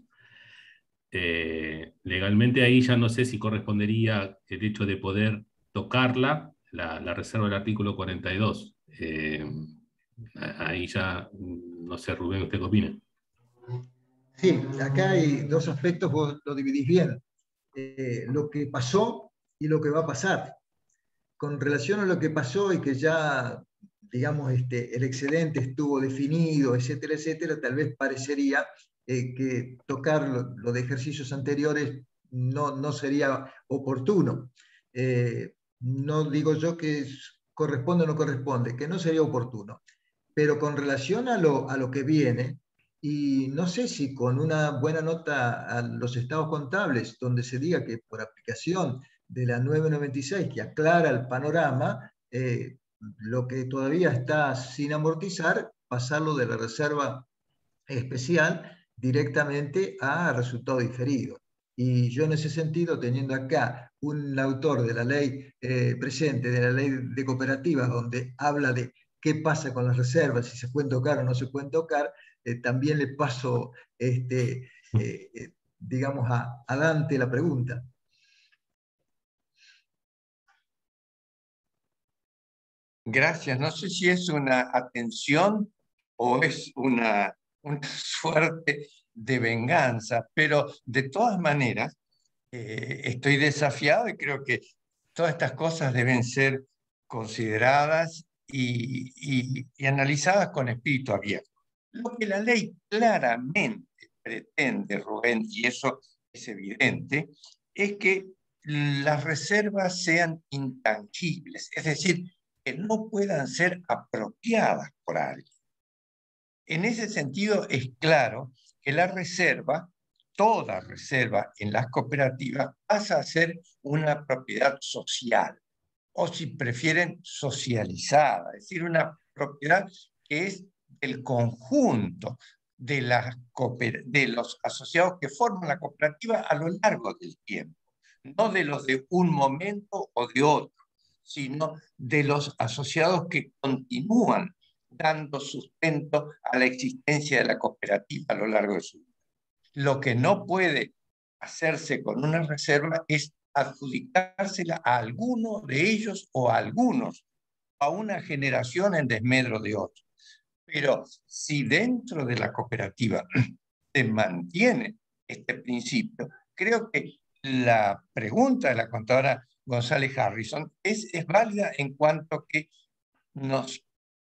Eh, legalmente ahí ya no sé si correspondería el hecho de poder tocarla, la, la reserva del artículo cuarenta y dos. Eh, ahí ya, no sé, Rubén, ¿usted qué opina? Sí, acá hay dos aspectos, vos lo dividís bien. Eh, lo que pasó y lo que va a pasar. Con relación a lo que pasó y que ya, digamos, este, el excedente estuvo definido, etcétera, etcétera, tal vez parecería eh, que tocar lo, lo de ejercicios anteriores no, no sería oportuno. Eh, no digo yo que corresponde o no corresponde, que no sería oportuno. Pero con relación a lo, a lo que viene, y no sé si con una buena nota a los estados contables, donde se diga que por aplicación de la nueve noventa y seis, que aclara el panorama, eh, lo que todavía está sin amortizar, pasarlo de la reserva especial directamente a resultado diferido. Y yo en ese sentido, teniendo acá un autor de la ley eh, presente, de la ley de cooperativas, donde habla de qué pasa con las reservas, si se pueden tocar o no se pueden tocar, eh, también le paso, este, eh, eh, digamos, a, a Dante la pregunta. Gracias. No sé si es una atención o es una, una suerte de venganza, pero de todas maneras eh, estoy desafiado y creo que todas estas cosas deben ser consideradas y, y, y analizadas con espíritu abierto. Lo que la ley claramente pretende, Rubén, y eso es evidente, es que las reservas sean intangibles, es decir, que no puedan ser apropiadas por alguien. En ese sentido, es claro que la reserva, toda reserva en las cooperativas, pasa a ser una propiedad social, o si prefieren, socializada, es decir, una propiedad que es el conjunto de, las de los asociados que forman la cooperativa a lo largo del tiempo, no de los de un momento o de otro, sino de los asociados que continúan dando sustento a la existencia de la cooperativa a lo largo de su vida. Lo que no puede hacerse con una reserva es adjudicársela a alguno de ellos o a algunos, a una generación en desmedro de otro. Pero si dentro de la cooperativa se mantiene este principio, creo que la pregunta de la contadora González Harrison es, es válida en cuanto que nos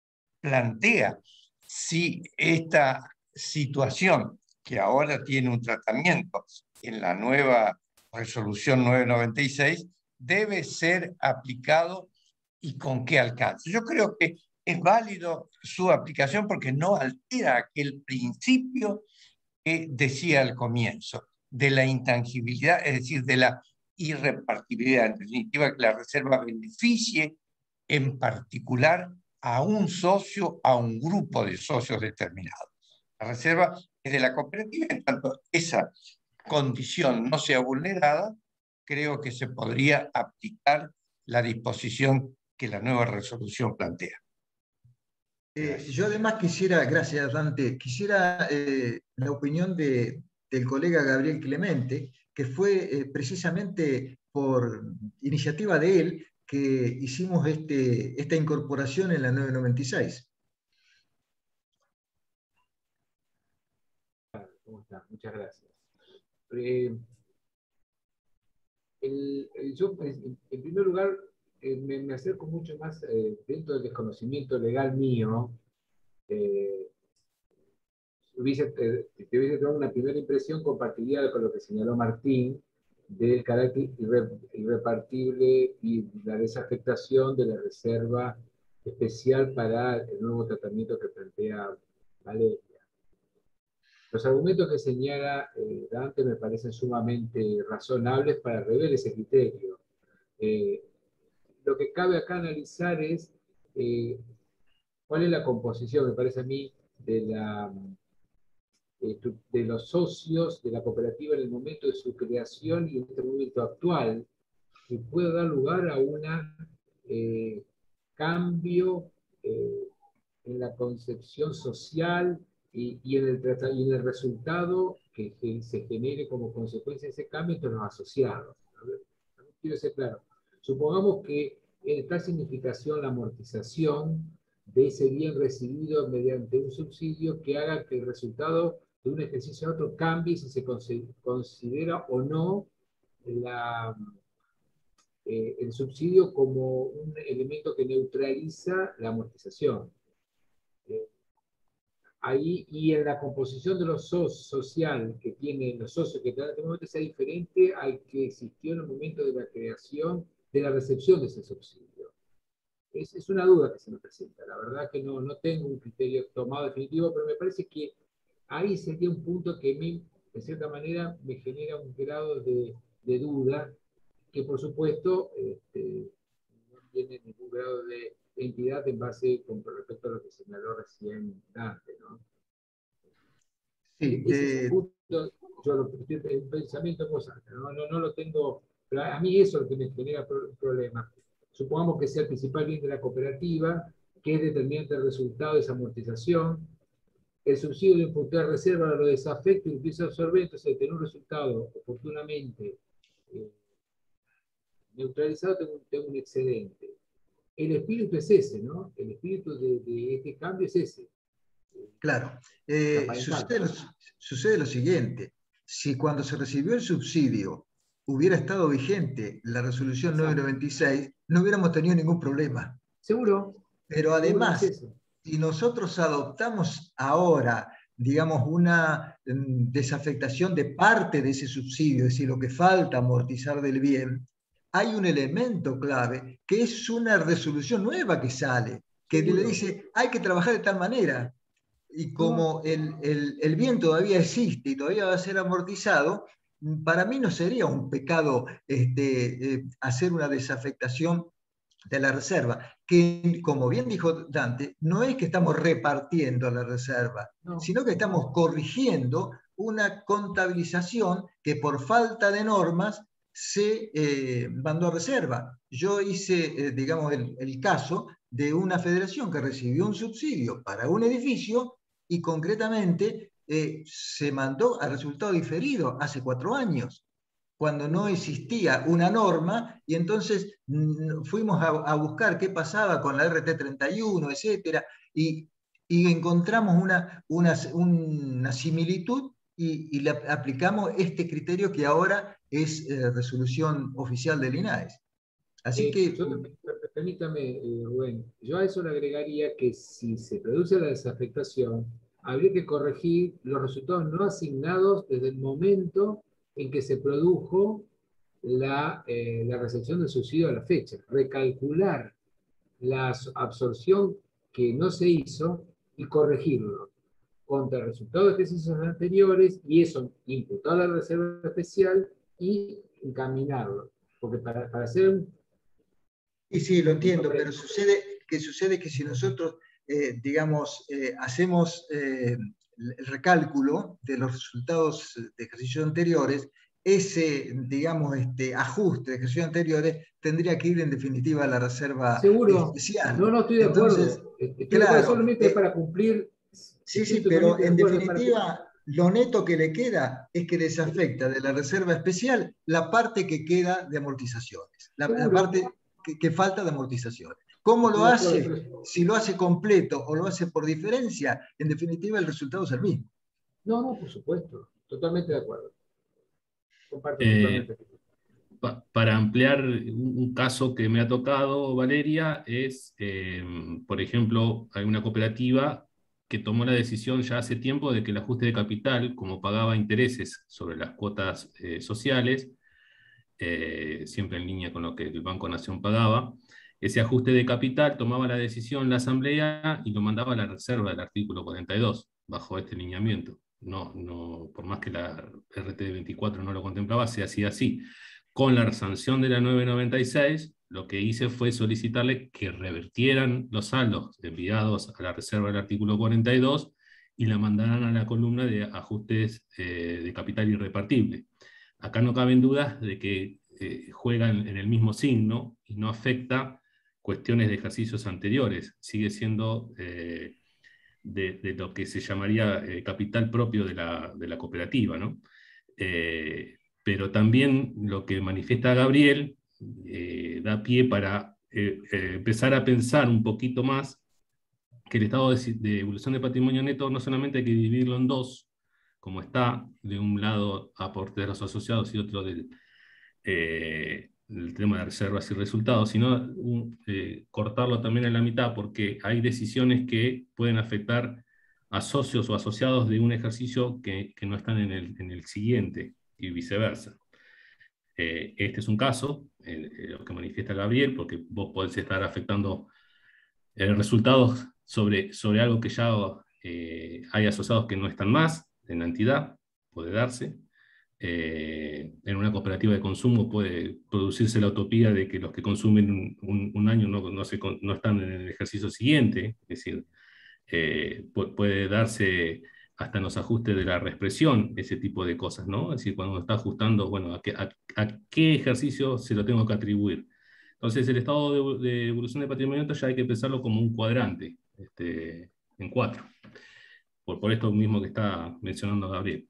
plantea si esta situación, que ahora tiene un tratamiento en la nueva resolución nueve noventa y seis, debe ser aplicado y con qué alcance. Yo creo que es válido su aplicación porque no altera aquel principio que decía al comienzo, de la intangibilidad, es decir, de la irrepartibilidad, en definitiva, que la reserva beneficie en particular a un socio, a un grupo de socios determinados. La reserva es de la cooperativa, en tanto esa condición no sea vulnerada, creo que se podría aplicar la disposición que la nueva resolución plantea. Eh, yo además quisiera, gracias Dante, quisiera eh, la opinión de, del colega Gabriel Clemente, que fue eh, precisamente por iniciativa de él que hicimos este, esta incorporación en la nueve noventa y seis. ¿Cómo está? Muchas gracias. Eh, el, el, yo, en, en primer lugar, eh, me, me acerco mucho más eh, dentro del desconocimiento legal mío. Eh, hubiese, te, te hubiese dado una primera impresión compartida con lo que señaló Martín del carácter irre, irrepartible y la desafectación de la reserva especial para el nuevo tratamiento que plantea Valeria. Los argumentos que señala eh, Dante me parecen sumamente razonables para rever ese criterio. Eh, lo que cabe acá analizar es eh, cuál es la composición, me parece a mí, de, la, de, de los socios de la cooperativa en el momento de su creación y en este momento actual, que puede dar lugar a un eh, cambio eh, en la concepción social y, y, en el, y en el resultado que, que se genere como consecuencia de ese cambio entre los asociados. A ver, quiero ser claro. Supongamos que en tal significación la amortización de ese bien recibido mediante un subsidio que haga que el resultado de un ejercicio a otro cambie si se considera o no la, eh, el subsidio como un elemento que neutraliza la amortización. Eh, ahí, y en la composición de los socios social que tienen los socios que están en este momento sea diferente al que existió en el momento de la creación, de la recepción de ese subsidio. Es, es una duda que se me presenta. La verdad que no, no tengo un criterio tomado definitivo, pero me parece que ahí sería un punto que a mí, de cierta manera, me genera un grado de, de duda, que por supuesto este, no tiene ningún grado de entidad en base con respecto a lo que señaló recién Dante, ¿no? Sí, ese eh, es un punto, yo lo estoy en pensamiento en voz alta, ¿no? No, no lo tengo, pero a mí eso es lo que me genera problemas. Supongamos que sea el principal bien de la cooperativa, que es determinante el resultado de esa amortización. El subsidio de imputar reserva lo desafecta y empieza a absorber, entonces de tener un resultado oportunamente eh, neutralizado, tengo, tengo un excedente. El espíritu es ese, ¿no? El espíritu de, de este cambio es ese. Claro. Eh, sucede, lo, sucede lo siguiente. Si cuando se recibió el subsidio hubiera estado vigente la resolución nueve noventa y seis, no hubiéramos tenido ningún problema. Seguro. Pero además, seguro es eso. Si nosotros adoptamos ahora, digamos, una desafectación de parte de ese subsidio, es decir, lo que falta amortizar del bien, hay un elemento clave que es una resolución nueva que sale, que seguro. Le dice, hay que trabajar de tal manera. Y como el, el, el bien todavía existe y todavía va a ser amortizado, para mí no sería un pecado este, eh, hacer una desafectación de la reserva, que como bien dijo Dante, no es que estamos repartiendo la reserva, no, sino que estamos no. corrigiendo una contabilización que por falta de normas se eh, mandó a reserva. Yo hice, eh, digamos, el, el caso de una federación que recibió un subsidio para un edificio y concretamente eh, se mandó a resultado diferido hace cuatro años, cuando no existía una norma, y entonces mm, fuimos a, a buscar qué pasaba con la R T treinta y uno, etcétera, y, y encontramos una, una, una similitud y, y le aplicamos este criterio que ahora es eh, resolución oficial del INAES. Así eh, que... Yo, permítame, eh, Rubén, yo a eso le agregaría que si se produce la desafectación, habría que corregir los resultados no asignados desde el momento en que se produjo la, eh, la recepción del subsidio a la fecha. Recalcular la absorción que no se hizo y corregirlo contra el resultado de ejercicios anteriores y eso imputar a la reserva especial y encaminarlo. Porque para, para hacer un... Sí, sí, lo entiendo, pero sucede que, sucede que si nosotros, eh, digamos, eh, hacemos... Eh, el recálculo de los resultados de ejercicios anteriores, ese, digamos, este ajuste de ejercicios anteriores tendría que ir en definitiva a la reserva Seguro. especial. No, no estoy de Entonces, acuerdo. Estoy claro, de acuerdo solamente eh, para cumplir. Sí, Estoy sí, pero en de definitiva, lo neto que le queda es que les afecta de la reserva especial la parte que queda de amortizaciones, la, la parte que, que falta de amortizaciones. ¿Cómo lo hace? Si lo hace completo o lo hace por diferencia, en definitiva el resultado es el mismo. No, no, por supuesto, totalmente de acuerdo. Comparto Eh, totalmente. pa, para ampliar un, un caso que me ha tocado, Valeria, es, eh, por ejemplo, hay una cooperativa que tomó la decisión ya hace tiempo de que el ajuste de capital, como pagaba intereses sobre las cuotas eh, sociales, eh, siempre en línea con lo que el Banco Nación pagaba, ese ajuste de capital tomaba la decisión la Asamblea y lo mandaba a la reserva del artículo cuarenta y dos, bajo este lineamiento. No, no, por más que la R T veinticuatro no lo contemplaba, se hacía así. Con la sanción de la nueve noventa y seis, lo que hice fue solicitarle que revertieran los saldos enviados a la reserva del artículo cuarenta y dos y la mandaran a la columna de ajustes eh, de capital irrepartible. Acá no caben dudas de que eh, juegan en el mismo signo y no afecta cuestiones de ejercicios anteriores. Sigue siendo eh, de, de lo que se llamaría eh, capital propio de la, de la cooperativa, ¿no? Eh, pero también lo que manifiesta Gabriel eh, da pie para eh, eh, empezar a pensar un poquito más que el estado de, de evolución de patrimonio neto no solamente hay que dividirlo en dos, como está, de un lado aporte de los asociados y otro del eh, el tema de reservas y resultados, sino un, eh, cortarlo también en la mitad, porque hay decisiones que pueden afectar a socios o asociados de un ejercicio que, que no están en el, en el siguiente, y viceversa. Eh, este es un caso, eh, lo que manifiesta Gabriel, porque vos podés estar afectando eh, resultados sobre, sobre algo que ya eh, hay asociados que no están más en la entidad, puede darse. Eh, en una cooperativa de consumo puede producirse la utopía de que los que consumen un, un, un año no, no, se, no están en el ejercicio siguiente, es decir, eh, puede darse hasta en los ajustes de la reexpresión, ese tipo de cosas, ¿no? Es decir, cuando uno está ajustando, bueno, ¿a qué, a, a qué ejercicio se lo tengo que atribuir? Entonces, el estado de, de evolución de patrimonio ya hay que pensarlo como un cuadrante, este, en cuatro, por, por esto mismo que está mencionando Gabriel.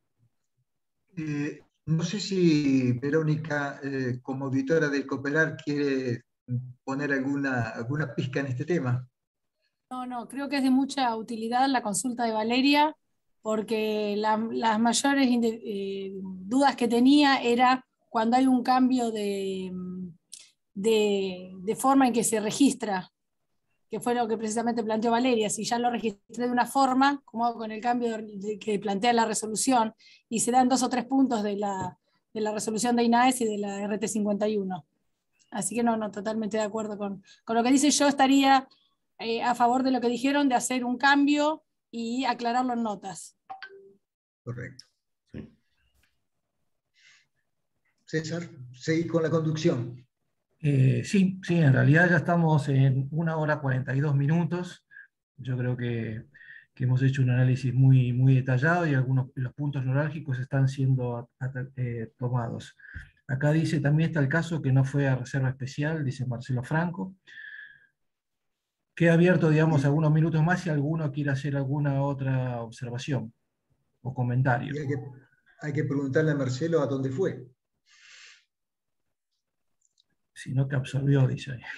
Eh, no sé si Verónica, eh, como auditora del Cooperar, quiere poner alguna, alguna pizca en este tema. No, no, creo que es de mucha utilidad la consulta de Valeria, porque la, las mayores eh, dudas que tenía era cuando hay un cambio de, de, de forma en que se registra, que fue lo que precisamente planteó Valeria. Si ya lo registré de una forma, como hago con el cambio de, que plantea la resolución, y se dan dos o tres puntos de la, de la resolución de INAES y de la R T cincuenta y uno. Así que no, no, totalmente de acuerdo con, con lo que dice. Yo estaría eh, a favor de lo que dijeron, de hacer un cambio y aclararlo en notas. Correcto. Sí. César, seguí con la conducción. Eh, sí, sí, en realidad ya estamos en una hora cuarenta y dos minutos. Yo creo que, que hemos hecho un análisis muy, muy detallado y algunos de los puntos neurálgicos están siendo eh, tomados. Acá dice, también está el caso que no fue a reserva especial, dice Marcelo Franco. Queda abierto, digamos, Sí. algunos minutos más si alguno quiere hacer alguna otra observación o comentario. Y hay que, hay que preguntarle a Marcelo a dónde fue. Si no te absorbió, dice ahí.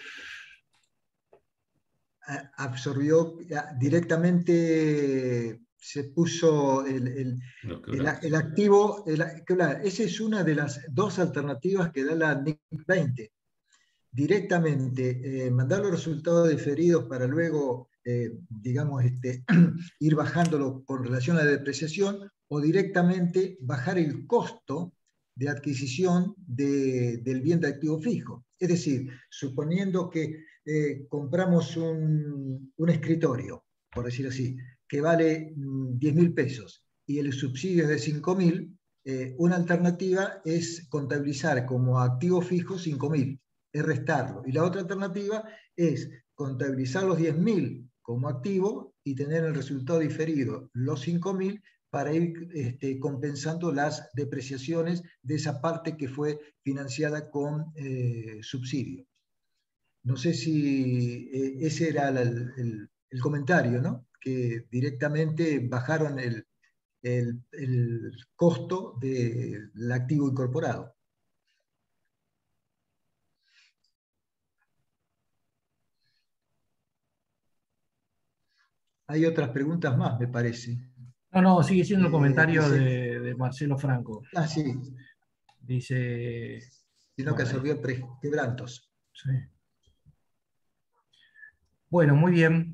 Absorbió directamente, se puso el, el, el, el activo, el, claro, esa es una de las dos alternativas que da la N I C veinte. Directamente eh, mandar los resultados diferidos para luego, eh, digamos, este, ir bajándolo con relación a la depreciación, o directamente bajar el costo de adquisición de, del bien de activo fijo. Es decir, suponiendo que eh, compramos un, un escritorio, por decir así, que vale mm, diez mil pesos y el subsidio es de cinco mil, eh, una alternativa es contabilizar como activo fijo cinco mil, es restarlo. Y la otra alternativa es contabilizar los diez mil como activo y tener el resultado diferido, los cinco mil, para ir este, compensando las depreciaciones de esa parte que fue financiada con eh, subsidio. No sé si eh, ese era el, el, el comentario, ¿no? Que directamente bajaron el, el, el costo del activo incorporado. Hay otras preguntas más, me parece. No, no, sigue siendo el Eh, comentario dice, de, de Marcelo Franco. Ah, sí. Dice... Sino que bueno, absorbió quebrantos. Sí. Bueno, muy bien.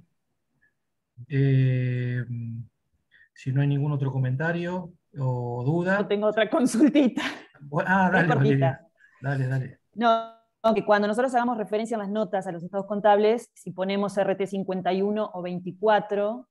Eh, si no hay ningún otro comentario o duda. Yo tengo otra consultita. Ah, dale, es cortita. Valeria. Dale, dale. No, que cuando nosotros hagamos referencia en las notas a los estados contables, si ponemos R T cincuenta y uno o veinticuatro,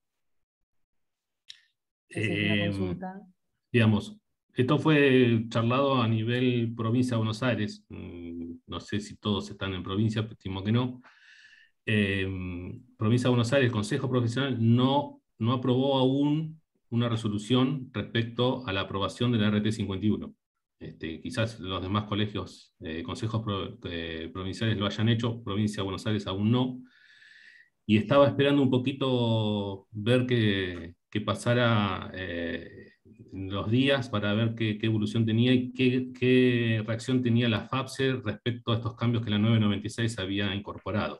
esa es una consulta. Digamos, esto fue charlado a nivel provincia de Buenos Aires. No sé si todos están en provincia, pero estimo que no. Eh, provincia de Buenos Aires, el Consejo Profesional no, no aprobó aún una resolución respecto a la aprobación de la R T cincuenta y uno. Este, quizás los demás colegios, eh, consejos pro, eh, provinciales lo hayan hecho, provincia de Buenos Aires aún no. Y estaba esperando un poquito ver que, que pasara eh, los días para ver qué, qué evolución tenía y qué, qué reacción tenía la FAPSE respecto a estos cambios que la nueve noventa y seis había incorporado.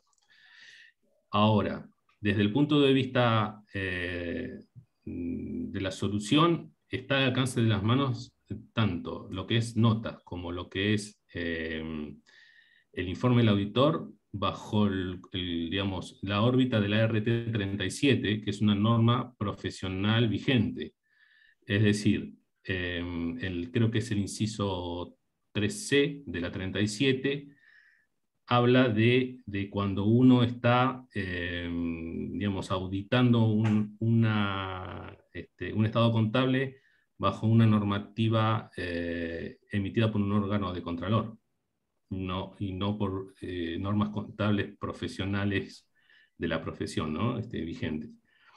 Ahora, desde el punto de vista eh, de la solución, está al alcance de las manos tanto lo que es notas como lo que es eh, el informe del auditor bajo el, el, digamos, la órbita de la R T treinta y siete, que es una norma profesional vigente. Es decir, eh, el, creo que es el inciso tres C de la treinta y siete, habla de, de cuando uno está, eh, digamos, auditando un, una, este, un estado contable bajo una normativa eh, emitida por un órgano de contralor, no, y no por eh, normas contables profesionales de la profesión, ¿no? Este, vigentes.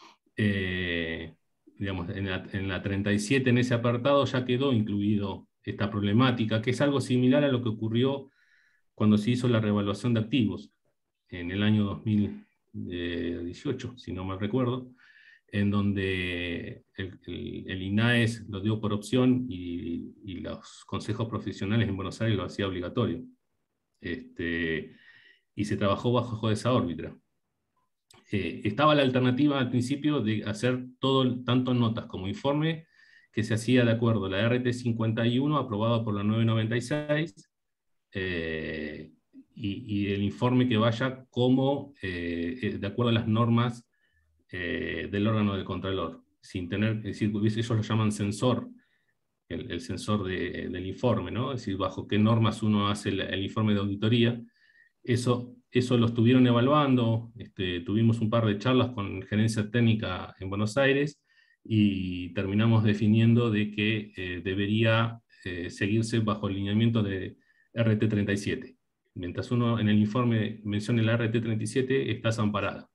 Eh, digamos, en la, en la treinta y siete, en ese apartado, ya quedó incluido esta problemática, que es algo similar a lo que ocurrió cuando se hizo la reevaluación de activos en el año dos mil dieciocho, si no mal recuerdo, en donde el, el, el INAES lo dio por opción y, y los consejos profesionales en Buenos Aires lo hacía obligatorio. Este, y se trabajó bajo esa órbita. Eh, estaba la alternativa al principio de hacer todo, tanto notas como informe, que se hacía de acuerdo a la R T cincuenta y uno, aprobada por la nueve noventa y seis, eh, y, y el informe que vaya como, eh, de acuerdo a las normas eh, del órgano del Contralor, sin tener, es decir, ellos lo llaman censor, el, el censor de, del informe, ¿no? Es decir, bajo qué normas uno hace el, el informe de auditoría. Eso, eso lo estuvieron evaluando, este, tuvimos un par de charlas con gerencia técnica en Buenos Aires y terminamos definiendo de que eh, debería eh, seguirse bajo el lineamiento de R T treinta y siete. Mientras uno en el informe mencione la R T treinta y siete, estás amparada.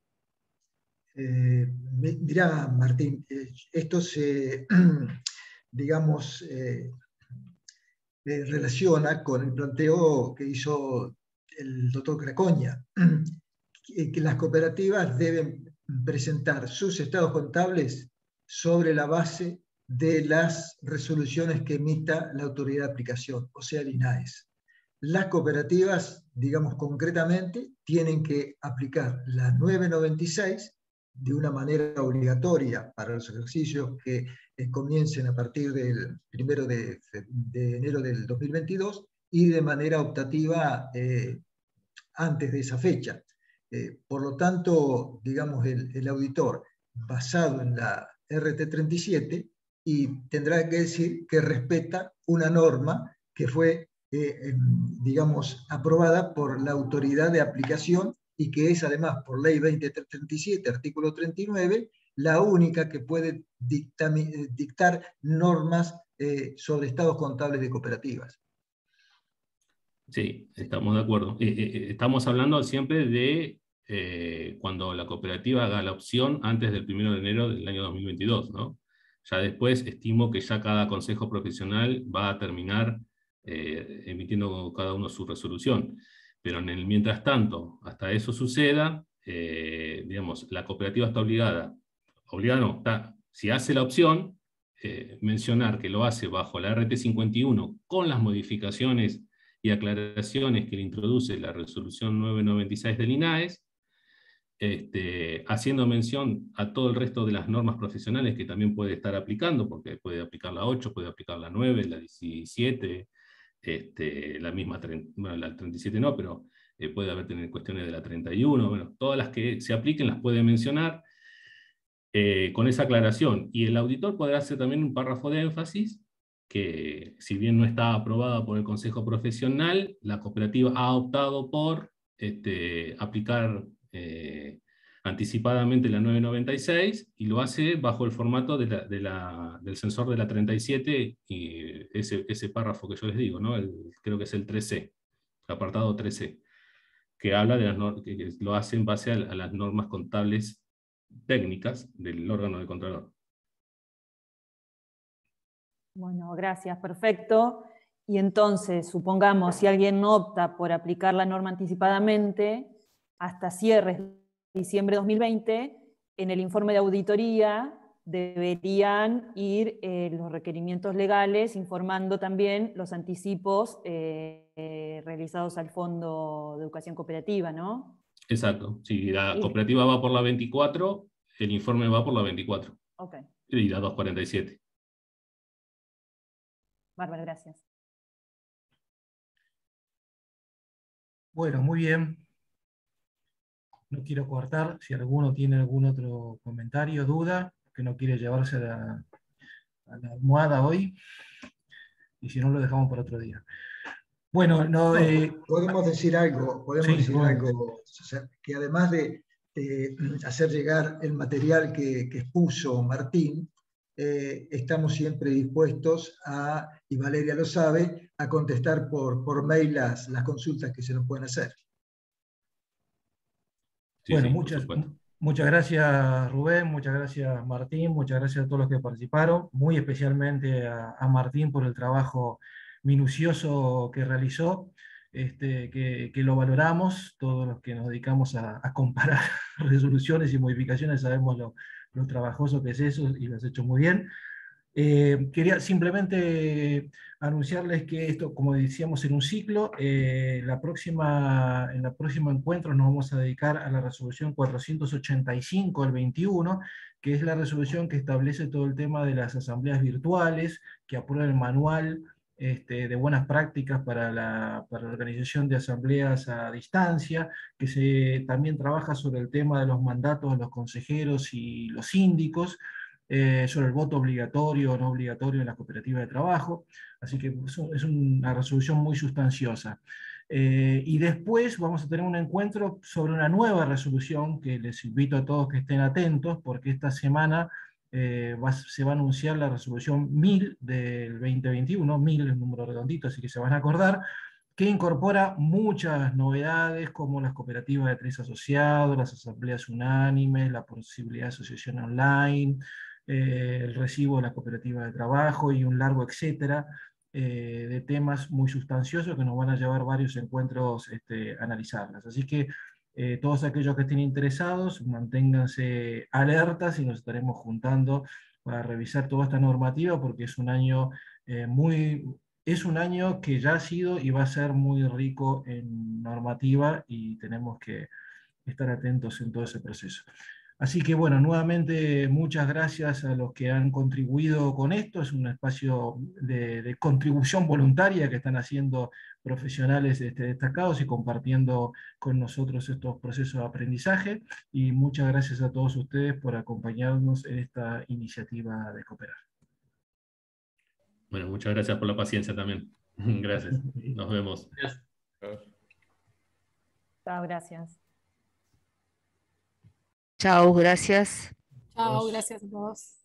Eh, mirá, Martín, eh, esto se, digamos, eh, eh, relaciona con el planteo que hizo el doctor Cracoña, que, que las cooperativas deben presentar sus estados contables sobre la base de las resoluciones que emita la autoridad de aplicación, o sea, el INAES. Las cooperativas, digamos concretamente, tienen que aplicar la nueve noventa y seis de una manera obligatoria para los ejercicios que eh, comiencen a partir del primero de, de enero del dos mil veintidós y de manera optativa eh, antes de esa fecha. Eh, por lo tanto, digamos, el, el auditor, basado en la R T treinta y siete, y tendrá que decir que respeta una norma que fue, eh, digamos, aprobada por la autoridad de aplicación y que es además por ley veinte treinta y siete, artículo treinta y nueve, la única que puede dictar normas eh, sobre estados contables de cooperativas. Sí, estamos de acuerdo. Eh, eh, estamos hablando siempre de eh, cuando la cooperativa haga la opción antes del primero de enero del año dos mil veintidós, ¿no? Ya después estimo que ya cada consejo profesional va a terminar eh, emitiendo cada uno su resolución. Pero en el mientras tanto, hasta eso suceda, eh, digamos, la cooperativa está obligada, obligada no, está, si hace la opción, eh, mencionar que lo hace bajo la R T cincuenta y uno con las modificaciones y aclaraciones que le introduce la resolución novecientos noventa y seis del I N A E S, Este, haciendo mención a todo el resto de las normas profesionales que también puede estar aplicando, porque puede aplicar la ocho, puede aplicar la nueve, la diecisiete, este, la misma, bueno, la treinta y siete no, pero eh, puede haber tener cuestiones de la treinta y uno, bueno, todas las que se apliquen las puede mencionar eh, con esa aclaración. Y el auditor podrá hacer también un párrafo de énfasis, que si bien no está aprobada por el Consejo Profesional, la cooperativa ha optado por este, aplicar Eh, anticipadamente la novecientos noventa y seis, y lo hace bajo el formato de la, de la, del sensor de la treinta y siete, y ese, ese párrafo que yo les digo, ¿no? El, creo que es el tres C, apartado tres C, que habla de las normas, que, que lo hace en base a, a las normas contables técnicas del órgano de Contralor. Bueno, gracias, perfecto. Y entonces, supongamos, si alguien opta por aplicar la norma anticipadamente, hasta cierres de diciembre de dos mil veinte, en el informe de auditoría deberían ir eh, los requerimientos legales informando también los anticipos eh, eh, realizados al Fondo de Educación Cooperativa, ¿no? Exacto. Si la cooperativa va por la veinticuatro, el informe va por la veinticuatro. Ok. Y la doscientos cuarenta y siete. Bárbara, gracias. Bueno, muy bien. No quiero cortar, si alguno tiene algún otro comentario, duda, que no quiere llevarse a la, a la almohada hoy, y si no lo dejamos para otro día. Bueno, no, no, eh, podemos decir algo, podemos sí, decir bueno. algo, o sea, que además de eh, hacer llegar el material que, que expuso Martín, eh, estamos siempre dispuestos a, y Valeria lo sabe, a contestar por, por mail las, las consultas que se nos pueden hacer. Sí, bueno, sí, muchas, muchas gracias Rubén, muchas gracias Martín, muchas gracias a todos los que participaron, muy especialmente a, a Martín por el trabajo minucioso que realizó, este, que, que lo valoramos, todos los que nos dedicamos a, a comparar resoluciones y modificaciones sabemos lo, lo trabajoso que es eso y lo has hecho muy bien. Eh, quería simplemente anunciarles que esto, como decíamos, en un ciclo, eh, la próxima, en el próximo encuentro nos vamos a dedicar a la resolución cuatrocientos ochenta y cinco del veintiuno, que es la resolución que establece todo el tema de las asambleas virtuales, que aprueba el manual este, de buenas prácticas para la, para la organización de asambleas a distancia, que se, también trabaja sobre el tema de los mandatos de los consejeros y los síndicos, Eh, sobre el voto obligatorio o no obligatorio en las cooperativas de trabajo, así que es una resolución muy sustanciosa. Eh, y después vamos a tener un encuentro sobre una nueva resolución que les invito a todos que estén atentos, porque esta semana eh, va, se va a anunciar la resolución mil del veinte veintiuno, mil es un número redondito, así que se van a acordar, que incorpora muchas novedades como las cooperativas de tres asociados, las asambleas unánimes, la posibilidad de asociación online, eh, el recibo de la cooperativa de trabajo y un largo etcétera eh, de temas muy sustanciosos que nos van a llevar varios encuentros este, a analizarlas. Así que eh, todos aquellos que estén interesados, manténganse alertas y nos estaremos juntando para revisar toda esta normativa porque es un año eh, muy... Es un año que ya ha sido y va a ser muy rico en normativa y tenemos que estar atentos en todo ese proceso. Así que bueno, nuevamente muchas gracias a los que han contribuido con esto. Es un espacio de, de contribución voluntaria que están haciendo profesionales este, destacados y compartiendo con nosotros estos procesos de aprendizaje. Y muchas gracias a todos ustedes por acompañarnos en esta iniciativa de Cooperar. Bueno, muchas gracias por la paciencia también. Gracias. Nos vemos. Chao, gracias. Chao, gracias. Chao, gracias a todos.